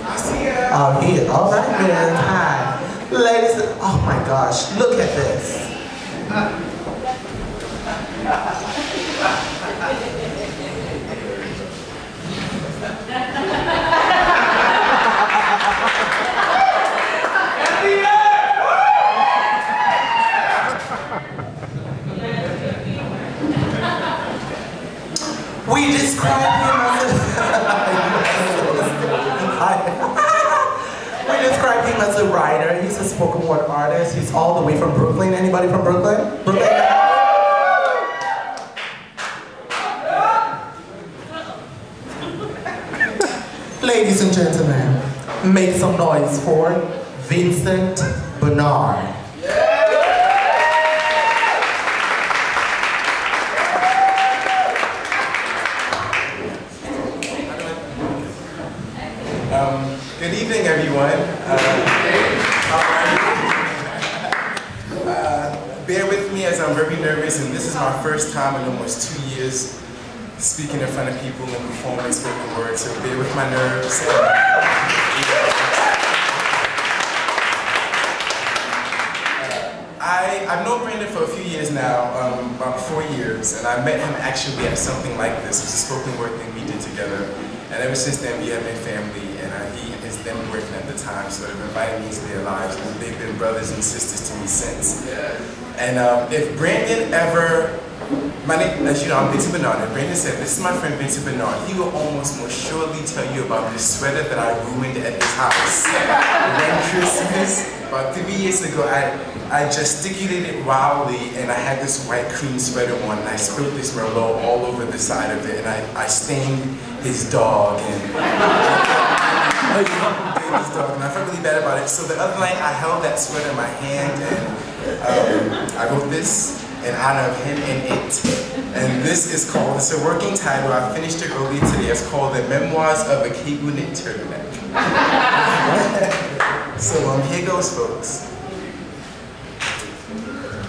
Oh, here, all right then, hi. Ladies, oh my gosh, look at this. We describe him as a we describe him as a writer. He's a spoken word artist. He's all the way from Brooklyn. Anybody from Brooklyn? Brooklyn? Ladies and gentlemen, make some noise for Vincent Bernard. Um, good evening, everyone. Uh, uh, bear with me as I'm very nervous, and this is my first time in almost two years speaking in front of people and performing spoken word, so bear with my nerves. And, uh, I, I've known Brandon for a few years now, um, about four years, and I met him actually at something like this. It was a spoken word thing we did together, and ever since then we have been family, and uh, he and his them boyfriend at the time sort of invited me into their lives, and they've been brothers and sisters to me since. And um, if Brandon ever, my name, as you know, I'm Vincent Bernard, and Brandon said, this is my friend Vincent Bernard. He will almost most surely tell you about this sweater that I ruined at his house. One Christmas, about three years ago, I, I gesticulated wildly, and I had this white cream sweater on, and I spilled this Merlot all over the side of it, and I, I stained his dog, and his dog, and I felt really bad about it. So the other night, I held that sweater in my hand, and um, I wrote this in honor of him and it. And this is called, it's a working title, I finished it earlier today, it's called The Memoirs of a Kegunic Turtleneck. So um, here goes, folks.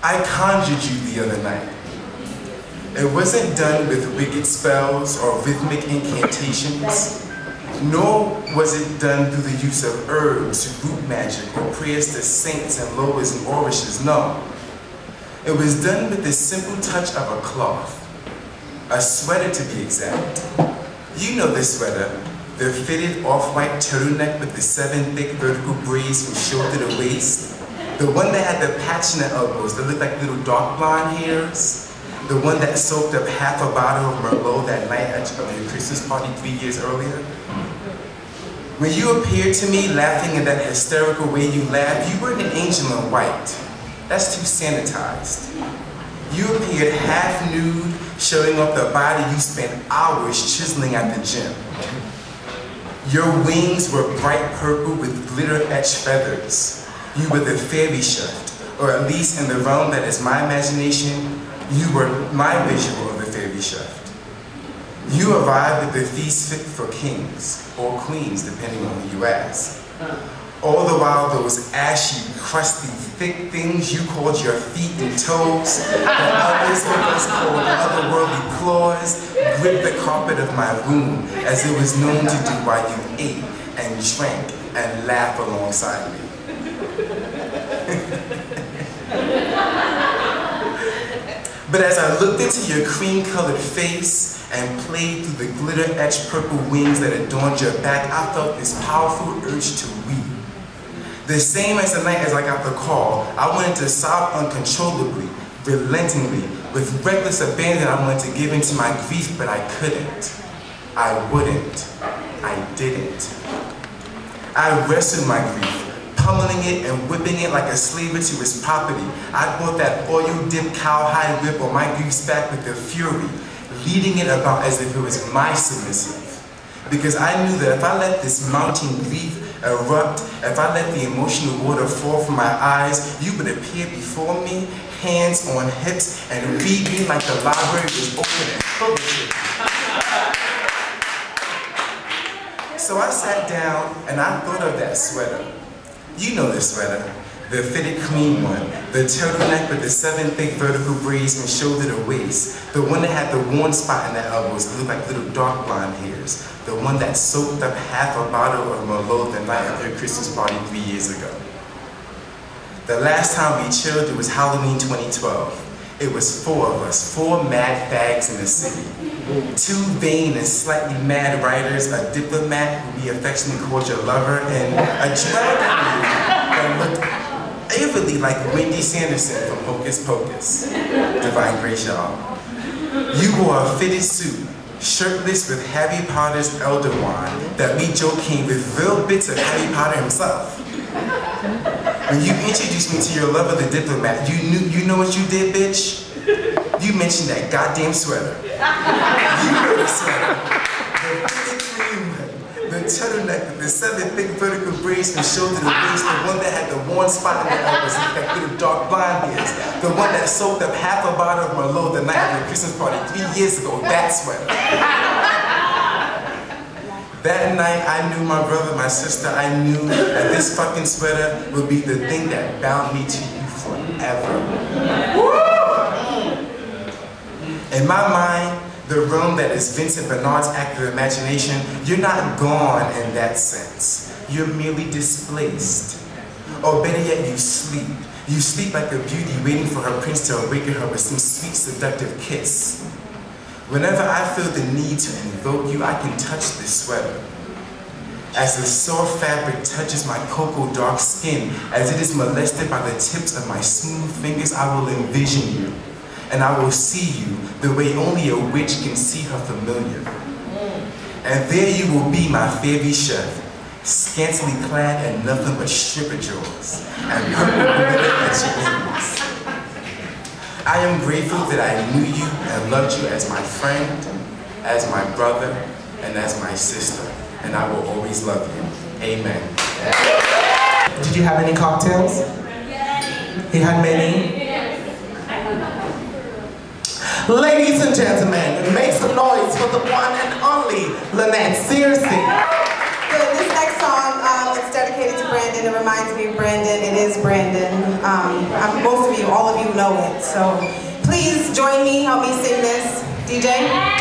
I conjured you the other night. It wasn't done with wicked spells or rhythmic incantations, nor was it done through the use of herbs, root magic, or prayers to saints and loas and orishes, no. It was done with the simple touch of a cloth, a sweater to be exact. You know this sweater, the fitted off-white turtleneck with the seven thick vertical braids from shoulder to waist, the one that had the patch in the elbows that looked like little dark blonde hairs, the one that soaked up half a bottle of Merlot that night at your Christmas party three years earlier. When you appeared to me laughing in that hysterical way you laughed, you weren't an angel in white. That's too sanitized. You appeared half nude, showing off the body you spent hours chiseling at the gym. Your wings were bright purple with glitter-etched feathers. You were the fairy shaft, or at least in the realm that is my imagination, you were my visual of the fairy shaft. You arrived at the feast fit for kings, or queens, depending on who you ask. All the while those ashy, crusty, thick things you called your feet and toes, that others of us called otherworldly claws, gripped the carpet of my room, as it was known to do while you ate and drank and laughed alongside me. But as I looked into your cream-colored face and played through the glitter-etched purple wings that adorned your back, I felt this powerful urge to weep. The same as the night as I got the call, I wanted to sob uncontrollably, relentingly, with reckless abandon. I wanted to give in to my grief, but I couldn't. I wouldn't. I didn't. I wrestled my grief, pummeling it and whipping it like a slaver to his property. I brought that oil-dipped cowhide whip on my grief's back with the fury, leading it about as if it was my submissive. Because I knew that if I let this mounting grief erupt, if I let the emotional water fall from my eyes, you would appear before me, hands on hips, and read me like the library was open and full of it. So I sat down and I thought of that sweater. You know this sweater, the fitted clean one, the turtleneck with the seven thick vertical braids from shoulder to waist, the one that had the worn spot in the elbows that looked like little dark blonde hairs, the one that soaked up half a bottle of Merlot the night of your Christmas party three years ago. The last time we chilled, it was Halloween twenty twelve. It was four of us, four mad fags in the city. Two vain and slightly mad writers, a diplomat who we affectionately called your lover, and a drag queen that looked eerily like Wendy Sanderson from Hocus Pocus. Divine grace, y'all. You wore a fitted suit, shirtless with Harry Potter's elder wand that we joke came with real bits of Harry Potter himself. When you introduced me to your lover, the diplomat, you knew, you know what you did, bitch? You mentioned that goddamn sweater. You know the sweater. The fitted cream one, the turtleneck with the seven thick vertical braids from shoulder to waist, the one that had the worn spot in the elbows, like little dark blonde hairs, the one that soaked up half a bottle of Merlot the night of the Christmas party three years ago, that sweater. That night, I knew my brother, my sister, I knew that this fucking sweater would be the thing that bound me to you forever. In my mind, the realm that is Vincent Bernard's active imagination, you're not gone in that sense. You're merely displaced. Or better yet, you sleep. You sleep like a beauty waiting for her prince to awaken her with some sweet, seductive kiss. Whenever I feel the need to invoke you, I can touch this sweater. As the soft fabric touches my cocoa dark skin, as it is molested by the tips of my smooth fingers, I will envision you. And I will see you the way only a witch can see her familiar. And there you will be, my fairy chef, scantily clad and nothing but stripper jaws and purple glitter at your wings. I am grateful that I knew you and loved you as my friend, as my brother, and as my sister. And I will always love you. Amen. Did you have any cocktails? He had many? Ladies and gentlemen, make some noise for the one and only Lanette Searcy. This next song, um, it's dedicated to Brandon. It reminds me of Brandon. It is Brandon. Um, I'm, most of you, all of you know know it. So please join me, help me sing this. D J?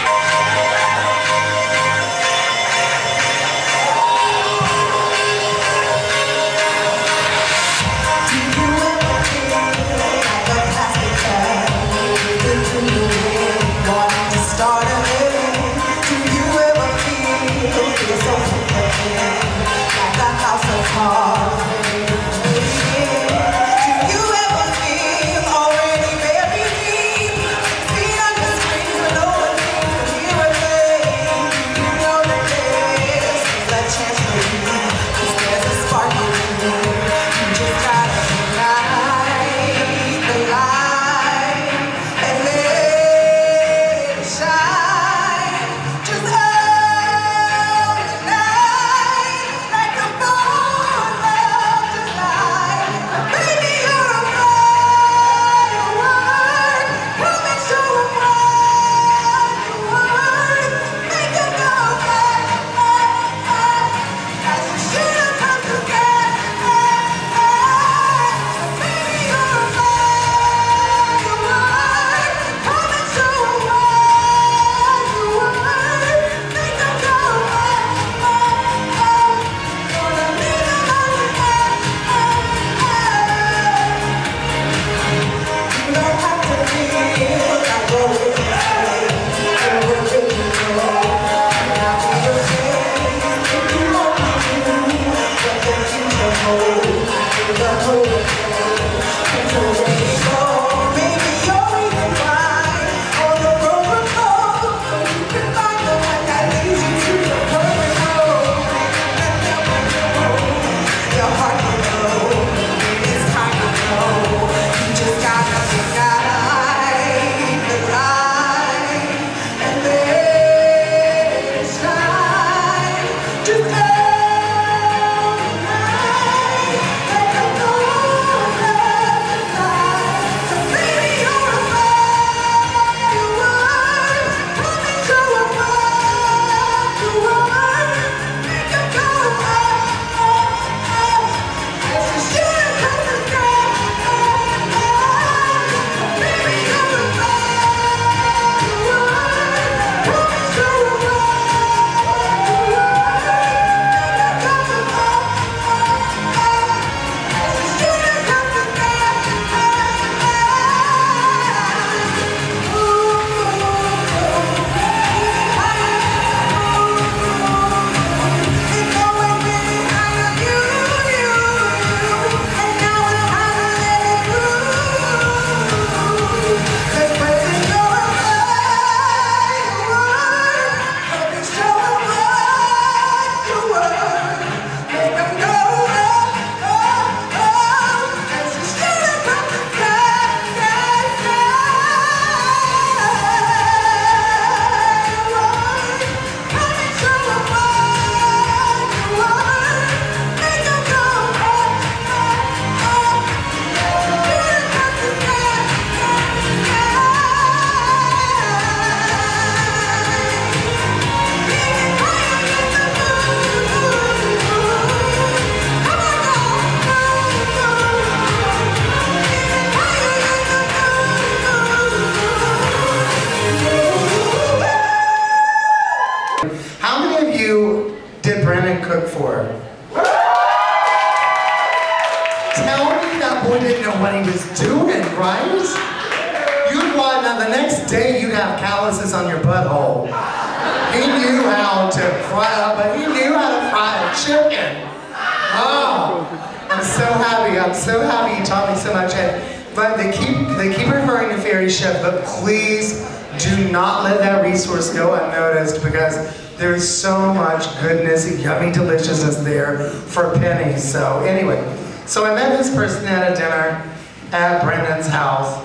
There's so much goodness, yummy deliciousness there for pennies. So anyway, so I met this person at a dinner at Brandon's house,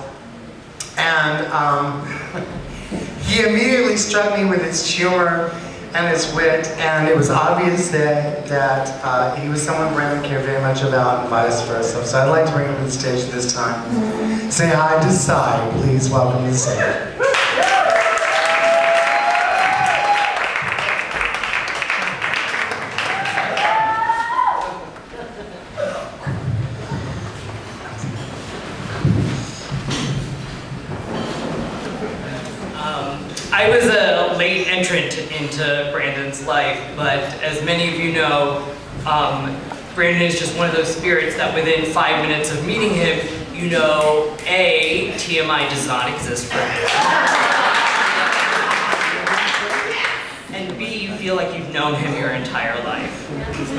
and um, he immediately struck me with his humor and his wit, and it was obvious that, that uh, he was someone Brandon cared very much about, and vice versa. So I'd like to bring him to the stage this time. Snehai Desai, please welcome to the stage. Um, I was a late entrant into Brandon's life, but as many of you know, um, Brandon is just one of those spirits that within five minutes of meeting him, you know, A, T M I does not exist for him. And B, you feel like you've known him your entire life.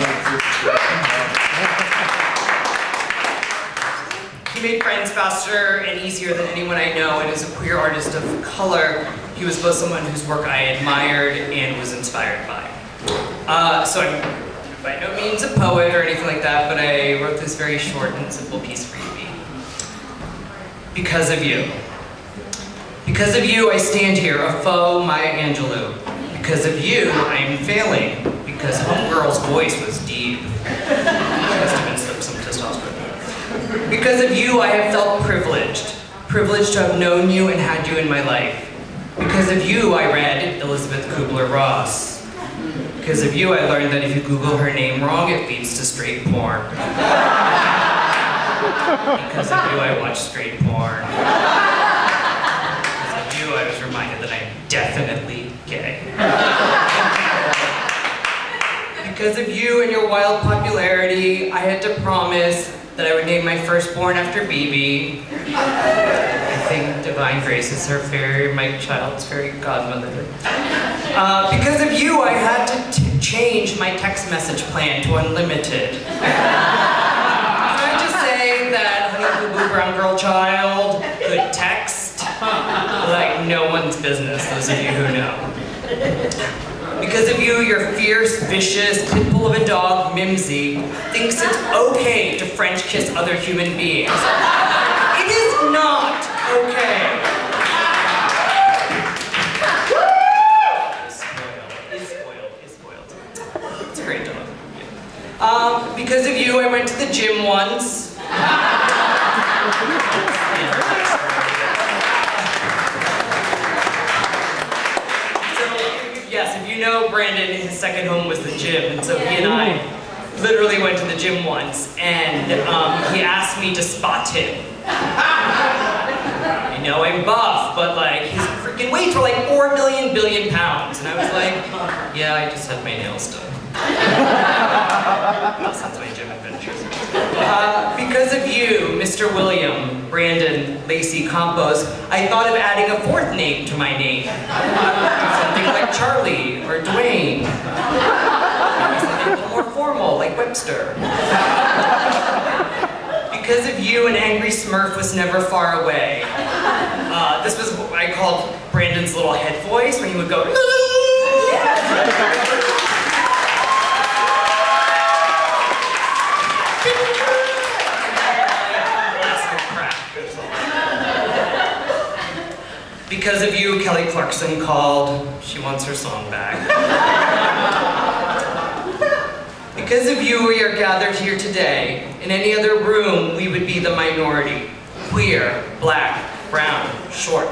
He made friends faster and easier than anyone I know, and as a queer artist of color, he was both someone whose work I admired and was inspired by. Uh, so I'm by no means a poet or anything like that, but I wrote this very short and simple piece for you, B. Because of you. Because of you, I stand here, a faux Maya Angelou. Because of you, I am failing. Because Homegirl's voice was deep. She must have been some, some testosterone. Because of you, I have felt privileged. Privileged to have known you and had you in my life. Because of you, I read Elizabeth Kubler-Ross. Because of you, I learned that if you Google her name wrong, it leads to straight porn. Because of you, I watch straight porn. Because of you, I was reminded that I'm definitely gay. Because of you and your wild popularity, I had to promise that I would name my firstborn after Bebe. I think Divine Grace is her fairy, my child's fairy godmother. Uh, because of you, I had to t change my text message plan to unlimited. Can I just say that Honey Boo Boo Brown Girl Child could text like no one's business, those of you who know. Because of you, your fierce, vicious, pitbull of a dog, Mimsy, thinks it's okay to French kiss other human beings. It is not okay. It's spoiled, it's spoiled, it's spoiled. It's a great dog. Um, because of you, I went to the gym once. Yes, if you know Brandon, his second home was the gym, and so he and I literally went to the gym once, and um, he asked me to spot him. I know I'm buff, but like, his freaking weights were like four million billion pounds, and I was like, yeah, I just had my nails done. That's my gym adventures. Uh, because of you, Mister William, Brandon Lacy Campos, I thought of adding a fourth name to my name. Something like Charlie or Dwayne. Something a little more formal, like Webster. Because of you, an angry Smurf was never far away. Uh, this was what I called Brandon's little head voice when he would go, Because of you, Kelly Clarkson called. She wants her song back. Because of you, we are gathered here today. In any other room, we would be the minority. Queer, black, brown, short.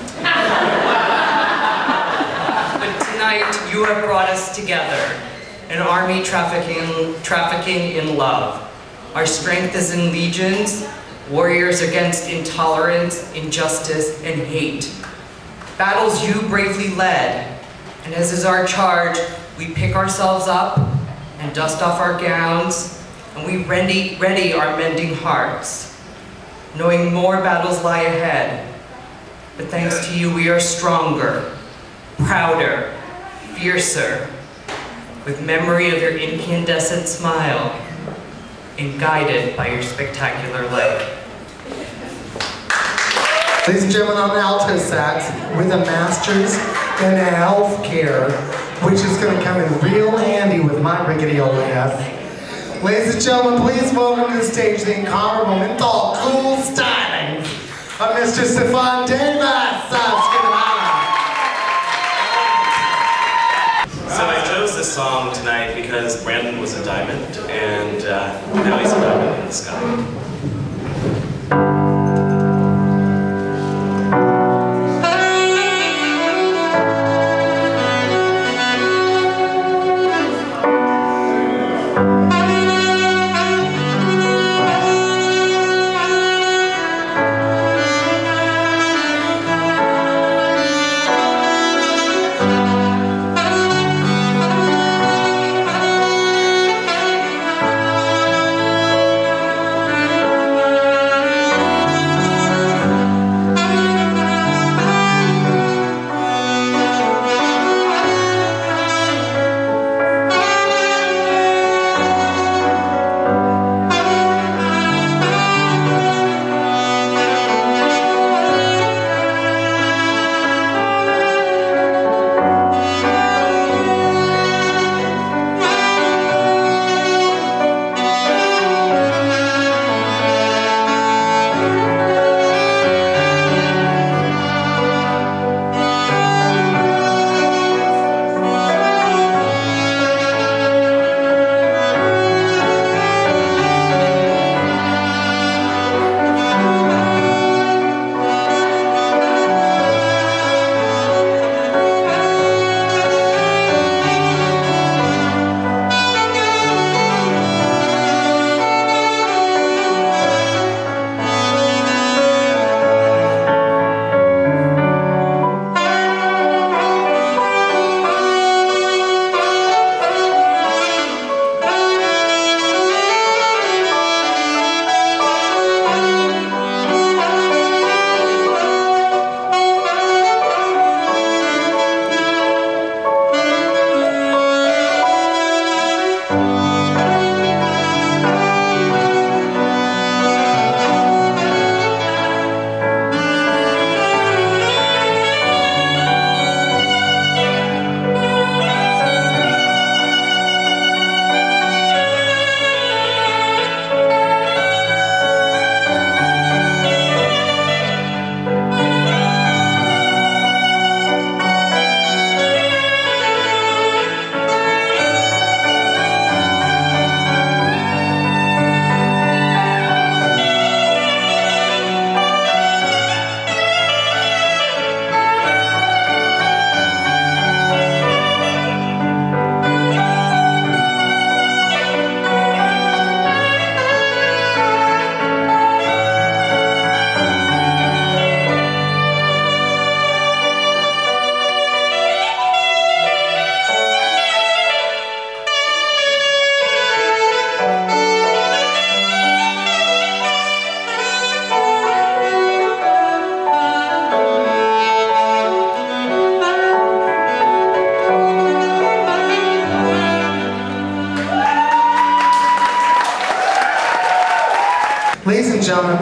But tonight, you have brought us together. An army trafficking, trafficking in love. Our strength is in legions, warriors against intolerance, injustice, and hate. Battles you bravely led, and as is our charge, we pick ourselves up and dust off our gowns, and we ready, ready our mending hearts, knowing more battles lie ahead. But thanks to you, we are stronger, prouder, fiercer, with memory of your incandescent smile, and guided by your spectacular light. Ladies and gentlemen, on the alto sax with a master's in healthcare, which is going to come in real handy with my rickety old ass. Ladies and gentlemen, please welcome to the stage the incomparable mental cool styling of Mister Stephon Davis. So I chose this song tonight because Brandon was a diamond, and uh, now he's a diamond in the sky.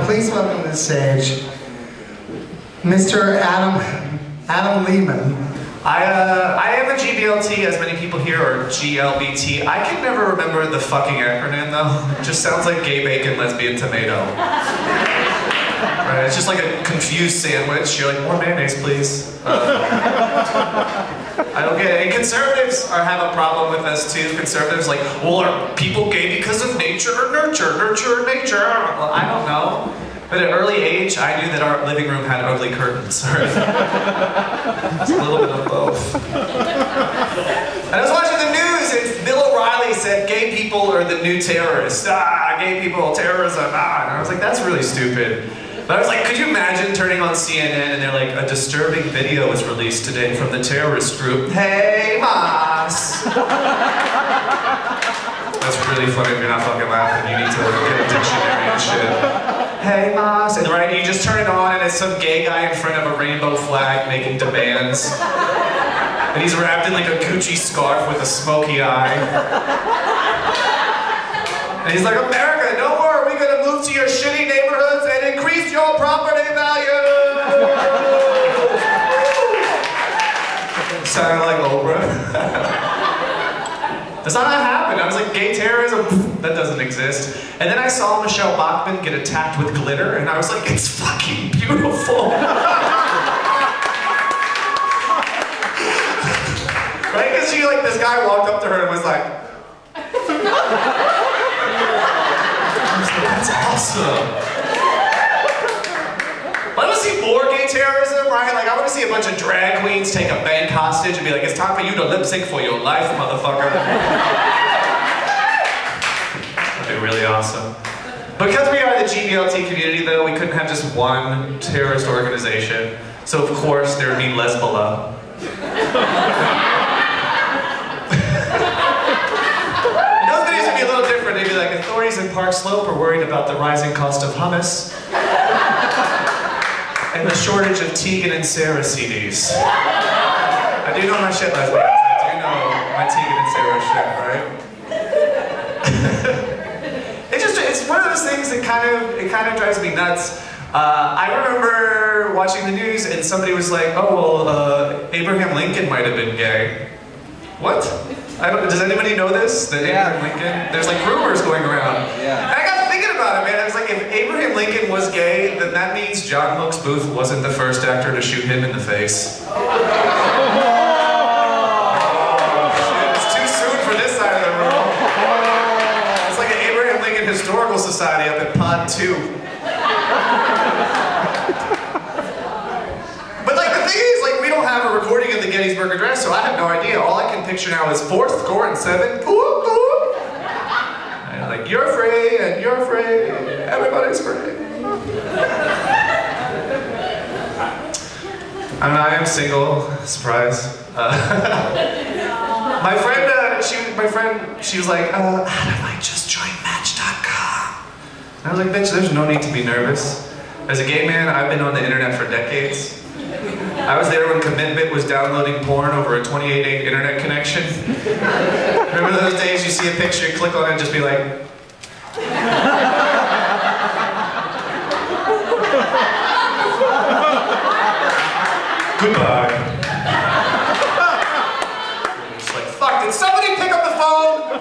please welcome to the stage Mister Adam Adam Lehman. I, uh, I am a G B L T, as many people here are G L B T. I can never remember the fucking acronym though. It just sounds like gay bacon, lesbian tomato. Right, it's just like a confused sandwich. You're like, more mayonnaise, please. Uh, I don't get it. And conservatives are, have a problem with us too. Conservatives like, well, are people gay because of nature or nurture? Nurture or nature? Well, I don't know. But at an early age, I knew that our living room had ugly curtains. It's a little bit of both. And I was watching the news and Bill O'Reilly said gay people are the new terrorists. Ah, gay people, terrorism, ah. And I was like, that's really stupid. But I was like, could you imagine turning on C N N and they're like, a disturbing video was released today from the terrorist group, Hey Mas. That's really funny if you're not fucking laughing. You need to get a dictionary and shit. Hey Mas. And right, you just turn it on and it's some gay guy in front of a rainbow flag making demands. And he's wrapped in like a Gucci scarf with a smoky eye. And he's like, America, no more are we gonna move to your shitty neighborhoods and increase your property value. Sound like Oprah. That's not how it happened. I was like, gay terrorism, that doesn't exist. And then I saw Michelle Bachmann get attacked with glitter, and I was like, it's fucking beautiful. Right? Because she, like, this guy walked up to her and was like, that's awesome. I want to see more gay terrorism, right? Like, I want to see a bunch of drag queens take a bank hostage and be like, it's time for you to lip sync for your life, motherfucker. That'd be really awesome. Because we are the G B L T community, though, we couldn't have just one terrorist organization. So, of course, there would be Lesbola. Be a little different. They'd be like, authorities in Park Slope are worried about the rising cost of hummus and the shortage of Tegan and Sarah C Ds. I do know my shit, lesbians. I do know my Tegan and Sarah shit, right? It just, it's one of those things that kind of, it kind of drives me nuts. Uh, I remember watching the news and somebody was like, oh, well, uh, Abraham Lincoln might have been gay. What? I don't, does anybody know this? That yeah. Abraham Lincoln? There's like rumors going around. Yeah. And I got thinking about it, man. I was like, if Abraham Lincoln was gay, then that means John Wilkes Booth wasn't the first actor to shoot him in the face. Oh, shit. It's too soon for this side of the room. It's like an Abraham Lincoln Historical Society up at Pod two. Have a recording of the Gettysburg Address, so I have no idea. All I can picture now is fourth, score, and seven. Ooh, ooh. And like, you're free, and you're free, everybody's free. I don't know, I am single, surprise. Uh, my friend, uh, she, my friend, she was like, uh, how do I just join Match dot com? I was like, bitch, there's no need to be nervous. As a gay man, I've been on the internet for decades. I was there when commitment was downloading porn over a twenty-eight eight internet connection. Remember those days you see a picture, click on it, and just be like... Goodbye. Just like, fuck, did somebody pick up the phone?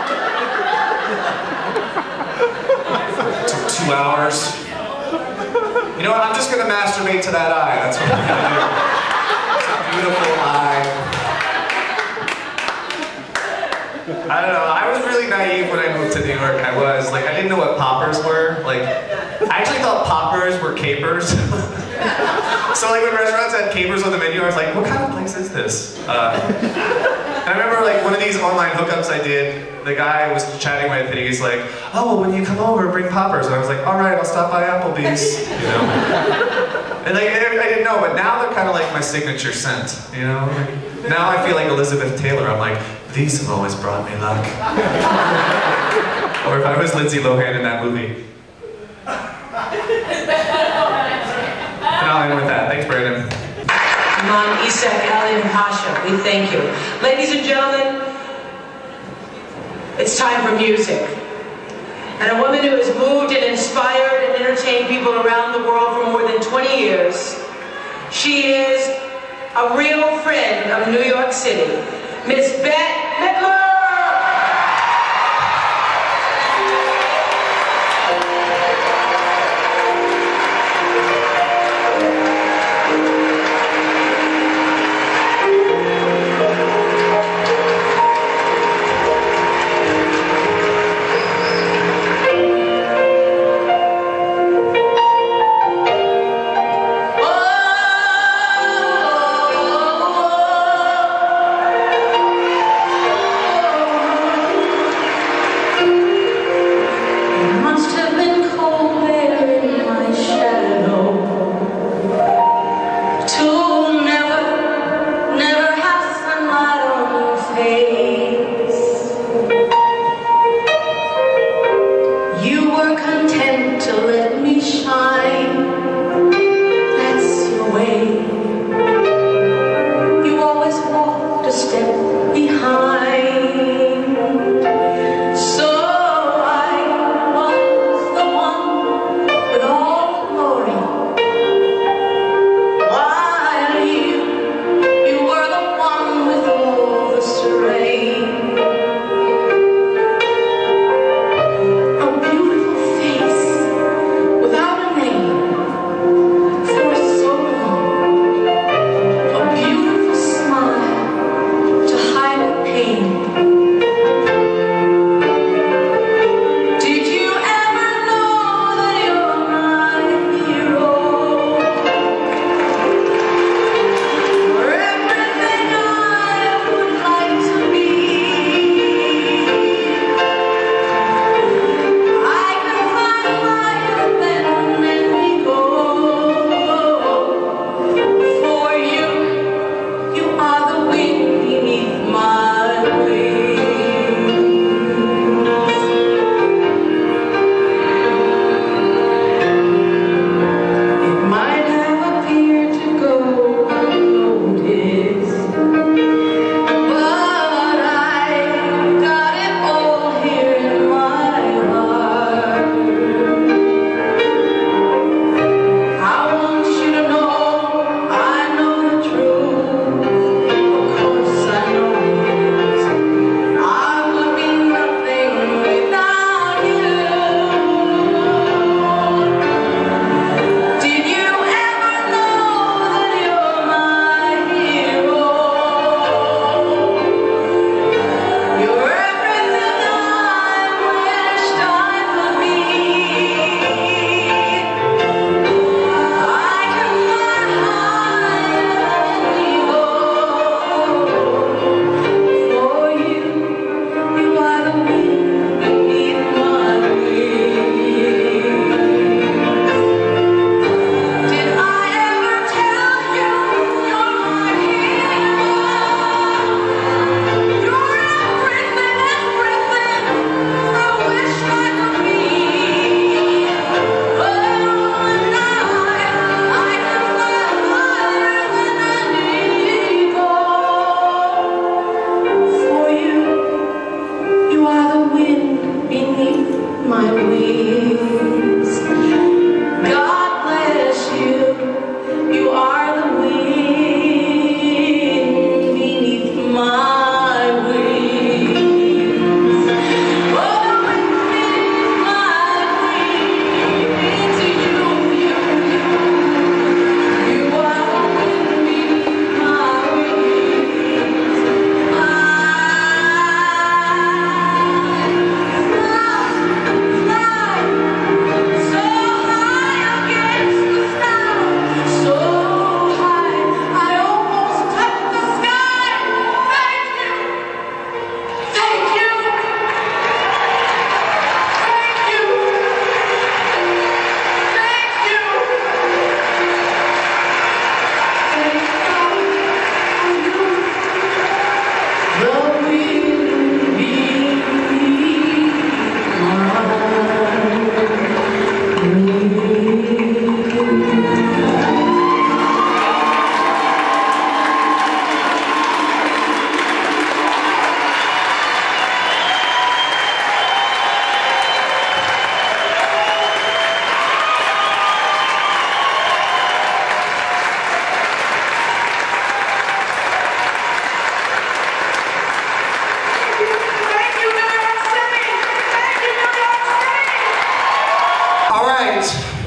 It took two hours. You know what, I'm just gonna masturbate to that eye. That's what I'm gonna do. It's a beautiful eye. I don't know, I was really naive when I moved to New York. I was, like, I didn't know what poppers were. Like, I actually thought poppers were capers. So like when restaurants had capers on the menu, I was like, what kind of place is this? Uh, I remember like one of these online hookups I did, the guy I was chatting with and he's like, oh, well, when you come over, bring poppers. And I was like, all right, I'll stop by Applebee's, you know? And like, I, I didn't know, but now they're kind of like my signature scent, you know? Like, now I feel like Elizabeth Taylor. I'm like, these have always brought me luck. Or if I was Lindsay Lohan in that movie. And I'll end with that. Thanks, Brandon. Imam Isak Ali Pasha, we thank you. Ladies and gentlemen, it's time for music. and a woman who has moved and inspired and entertained people around the world for more than twenty years. She is a real friend of New York City, Miss Bette Midler. Oh,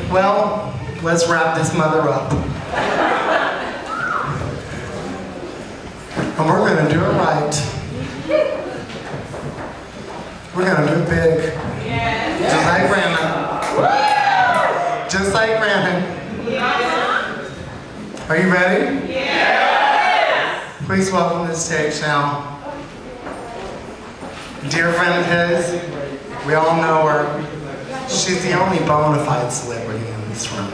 Well, let's wrap this mother up. And we're gonna do it right. We're gonna do it big. Yes. Just like Brandon. Just like Brandon. Yes. Are you ready? Yes. Please welcome to the stage now. Dear friend of his, we all know her. She's the only bona fide celebrity in this room.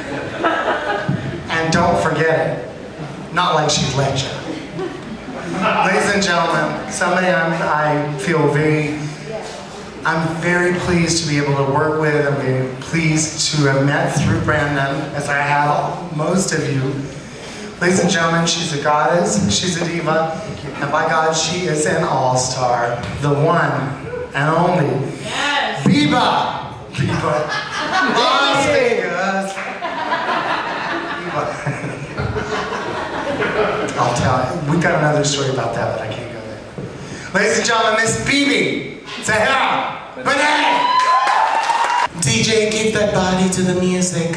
And don't forget it. Not like she's let you. Ladies and gentlemen, somebody I'm, I feel very, I'm very pleased to be able to work with. I'm very pleased to have met through Brandon, as I have most of you. Ladies and gentlemen, she's a goddess, she's a diva, and by God, she is an all-star. The one and only yes. Bebe. Bebe. Las Vegas. I'll tell you. We've got another story about that, but I can't go there. Ladies and gentlemen, Miss Bebe Zahara Benet. D J, give that body to the music.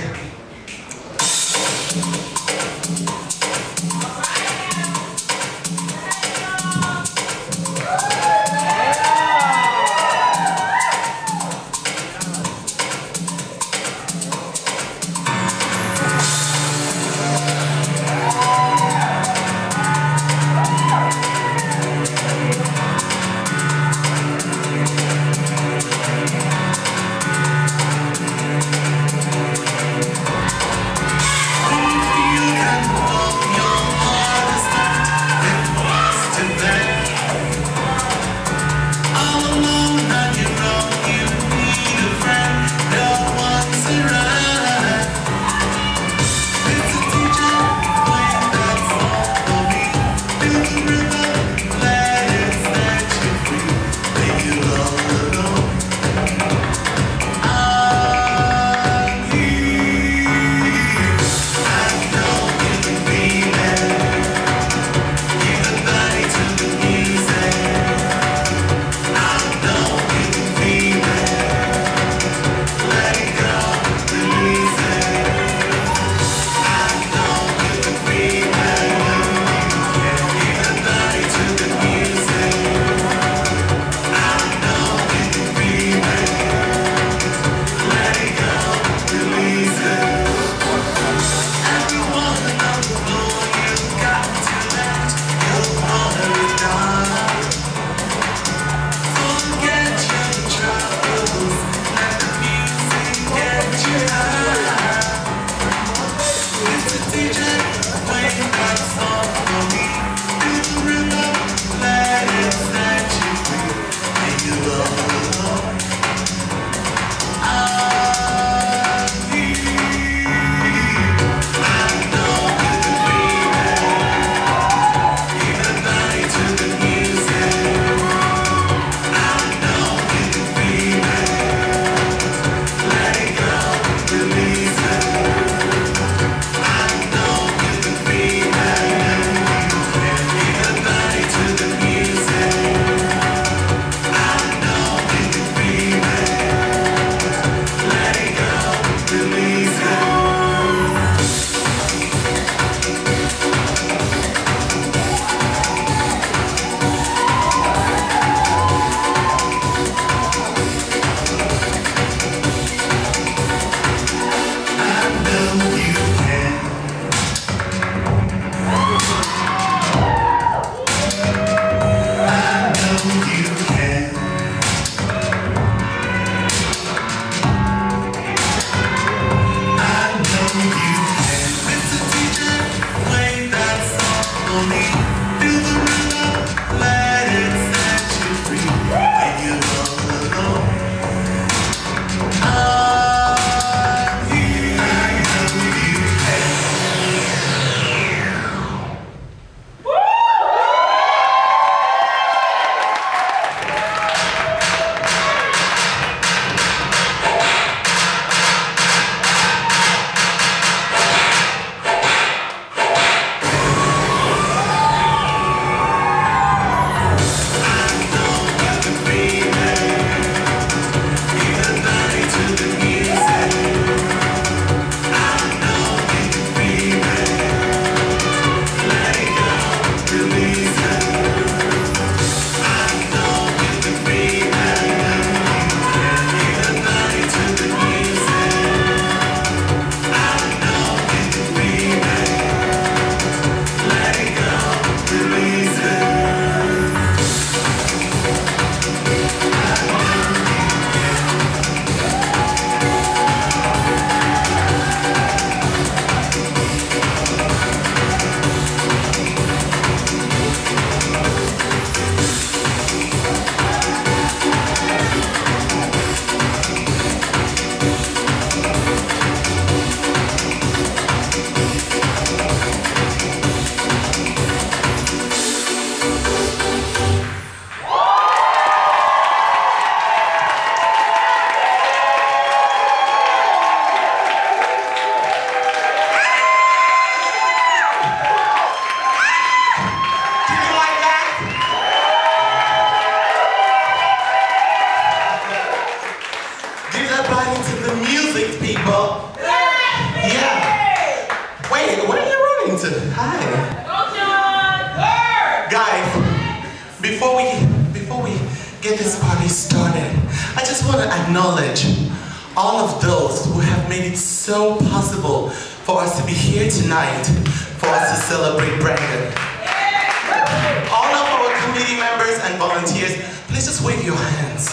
this party started, I just want to acknowledge all of those who have made it so possible for us to be here tonight, for us to celebrate Brandon. All of our committee members and volunteers, please just wave your hands.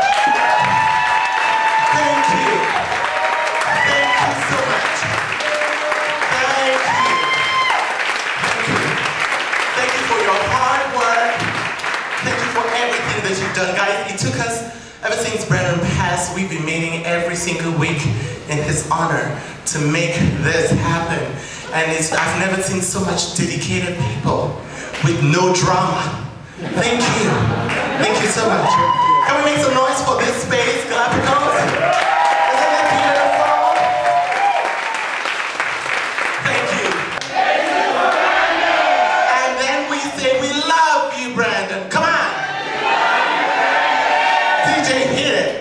Thank you. Thank you so much. Thank you. Thank you. Thank you for your hard work. Thank you for everything that you've done. Guys, it took us, ever since Brandon passed, we've been meeting every single week in his honor to make this happen. And it's, I've never seen so much dedicated people with no drama. Thank you. Thank you so much. Can we make some noise for this space, Galapagos? Isn't it beautiful? Thank you. And then we say, we love you, Brandon. Come on. D J, hit it.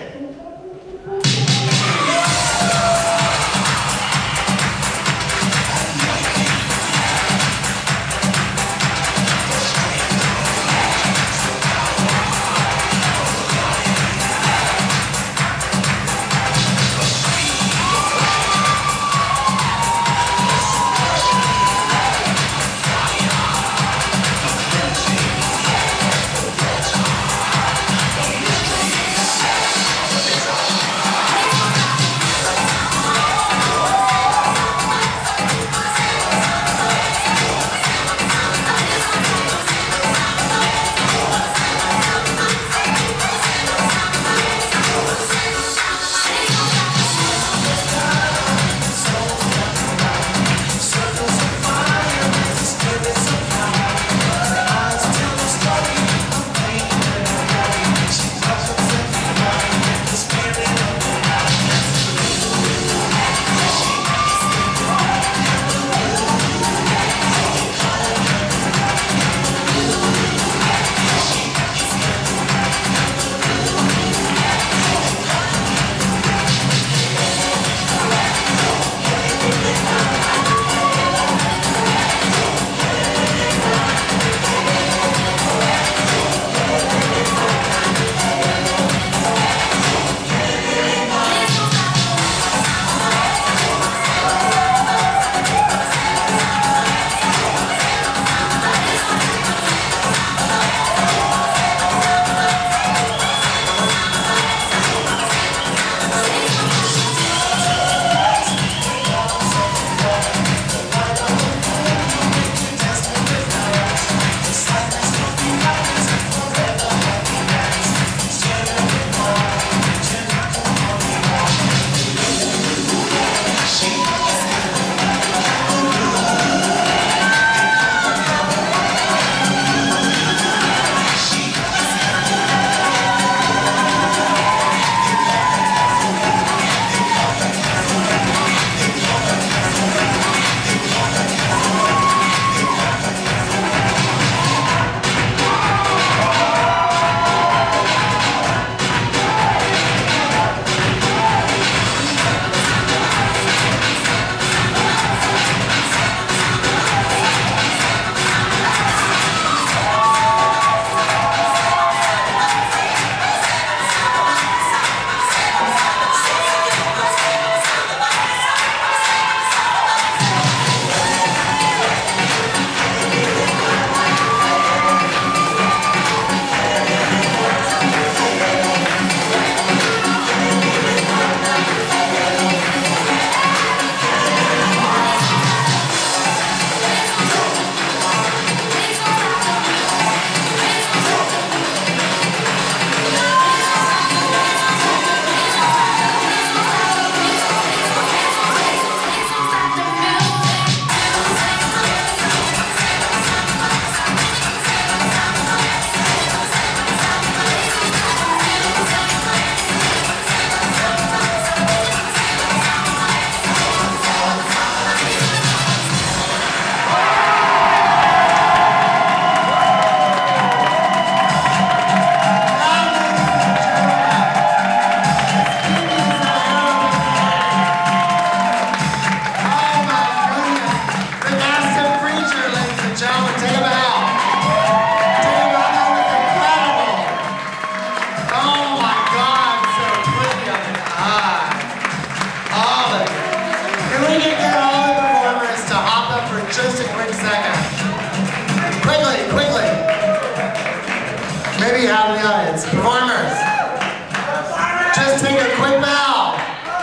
we have in the audience? Performers. Just take a quick bow.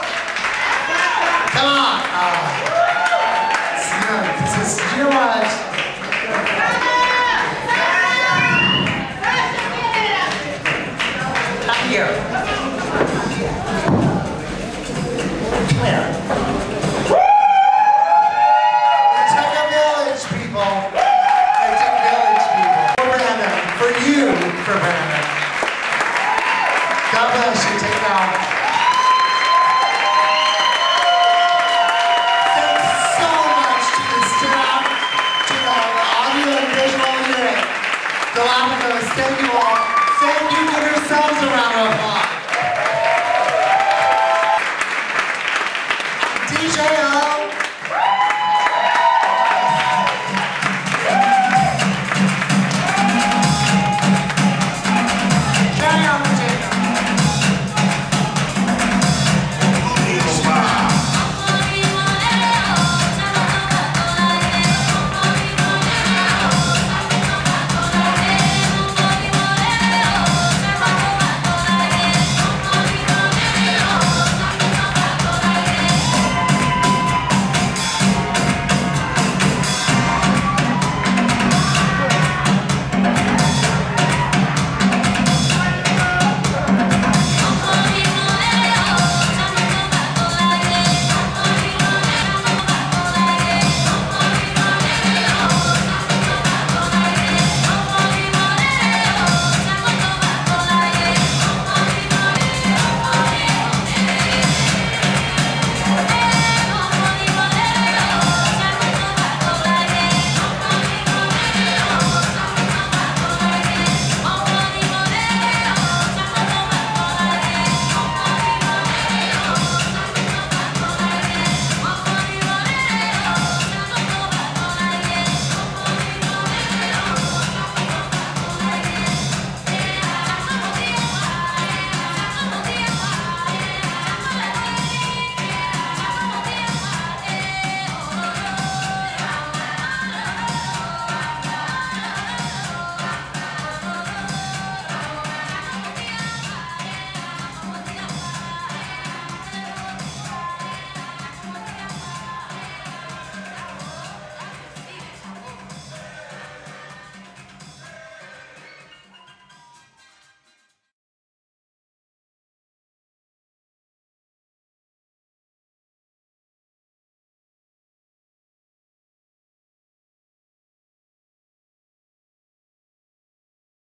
Come on. Uh, this is, you know what? Not here. Where? It took a village, people. It took a village, people. For Brandon. For you, for Brandon. God bless you. Take it out. Thanks so much to the staff, to the audio and visual unit. Galapagos, thank you all. Thank you. Give yourselves a round of applause.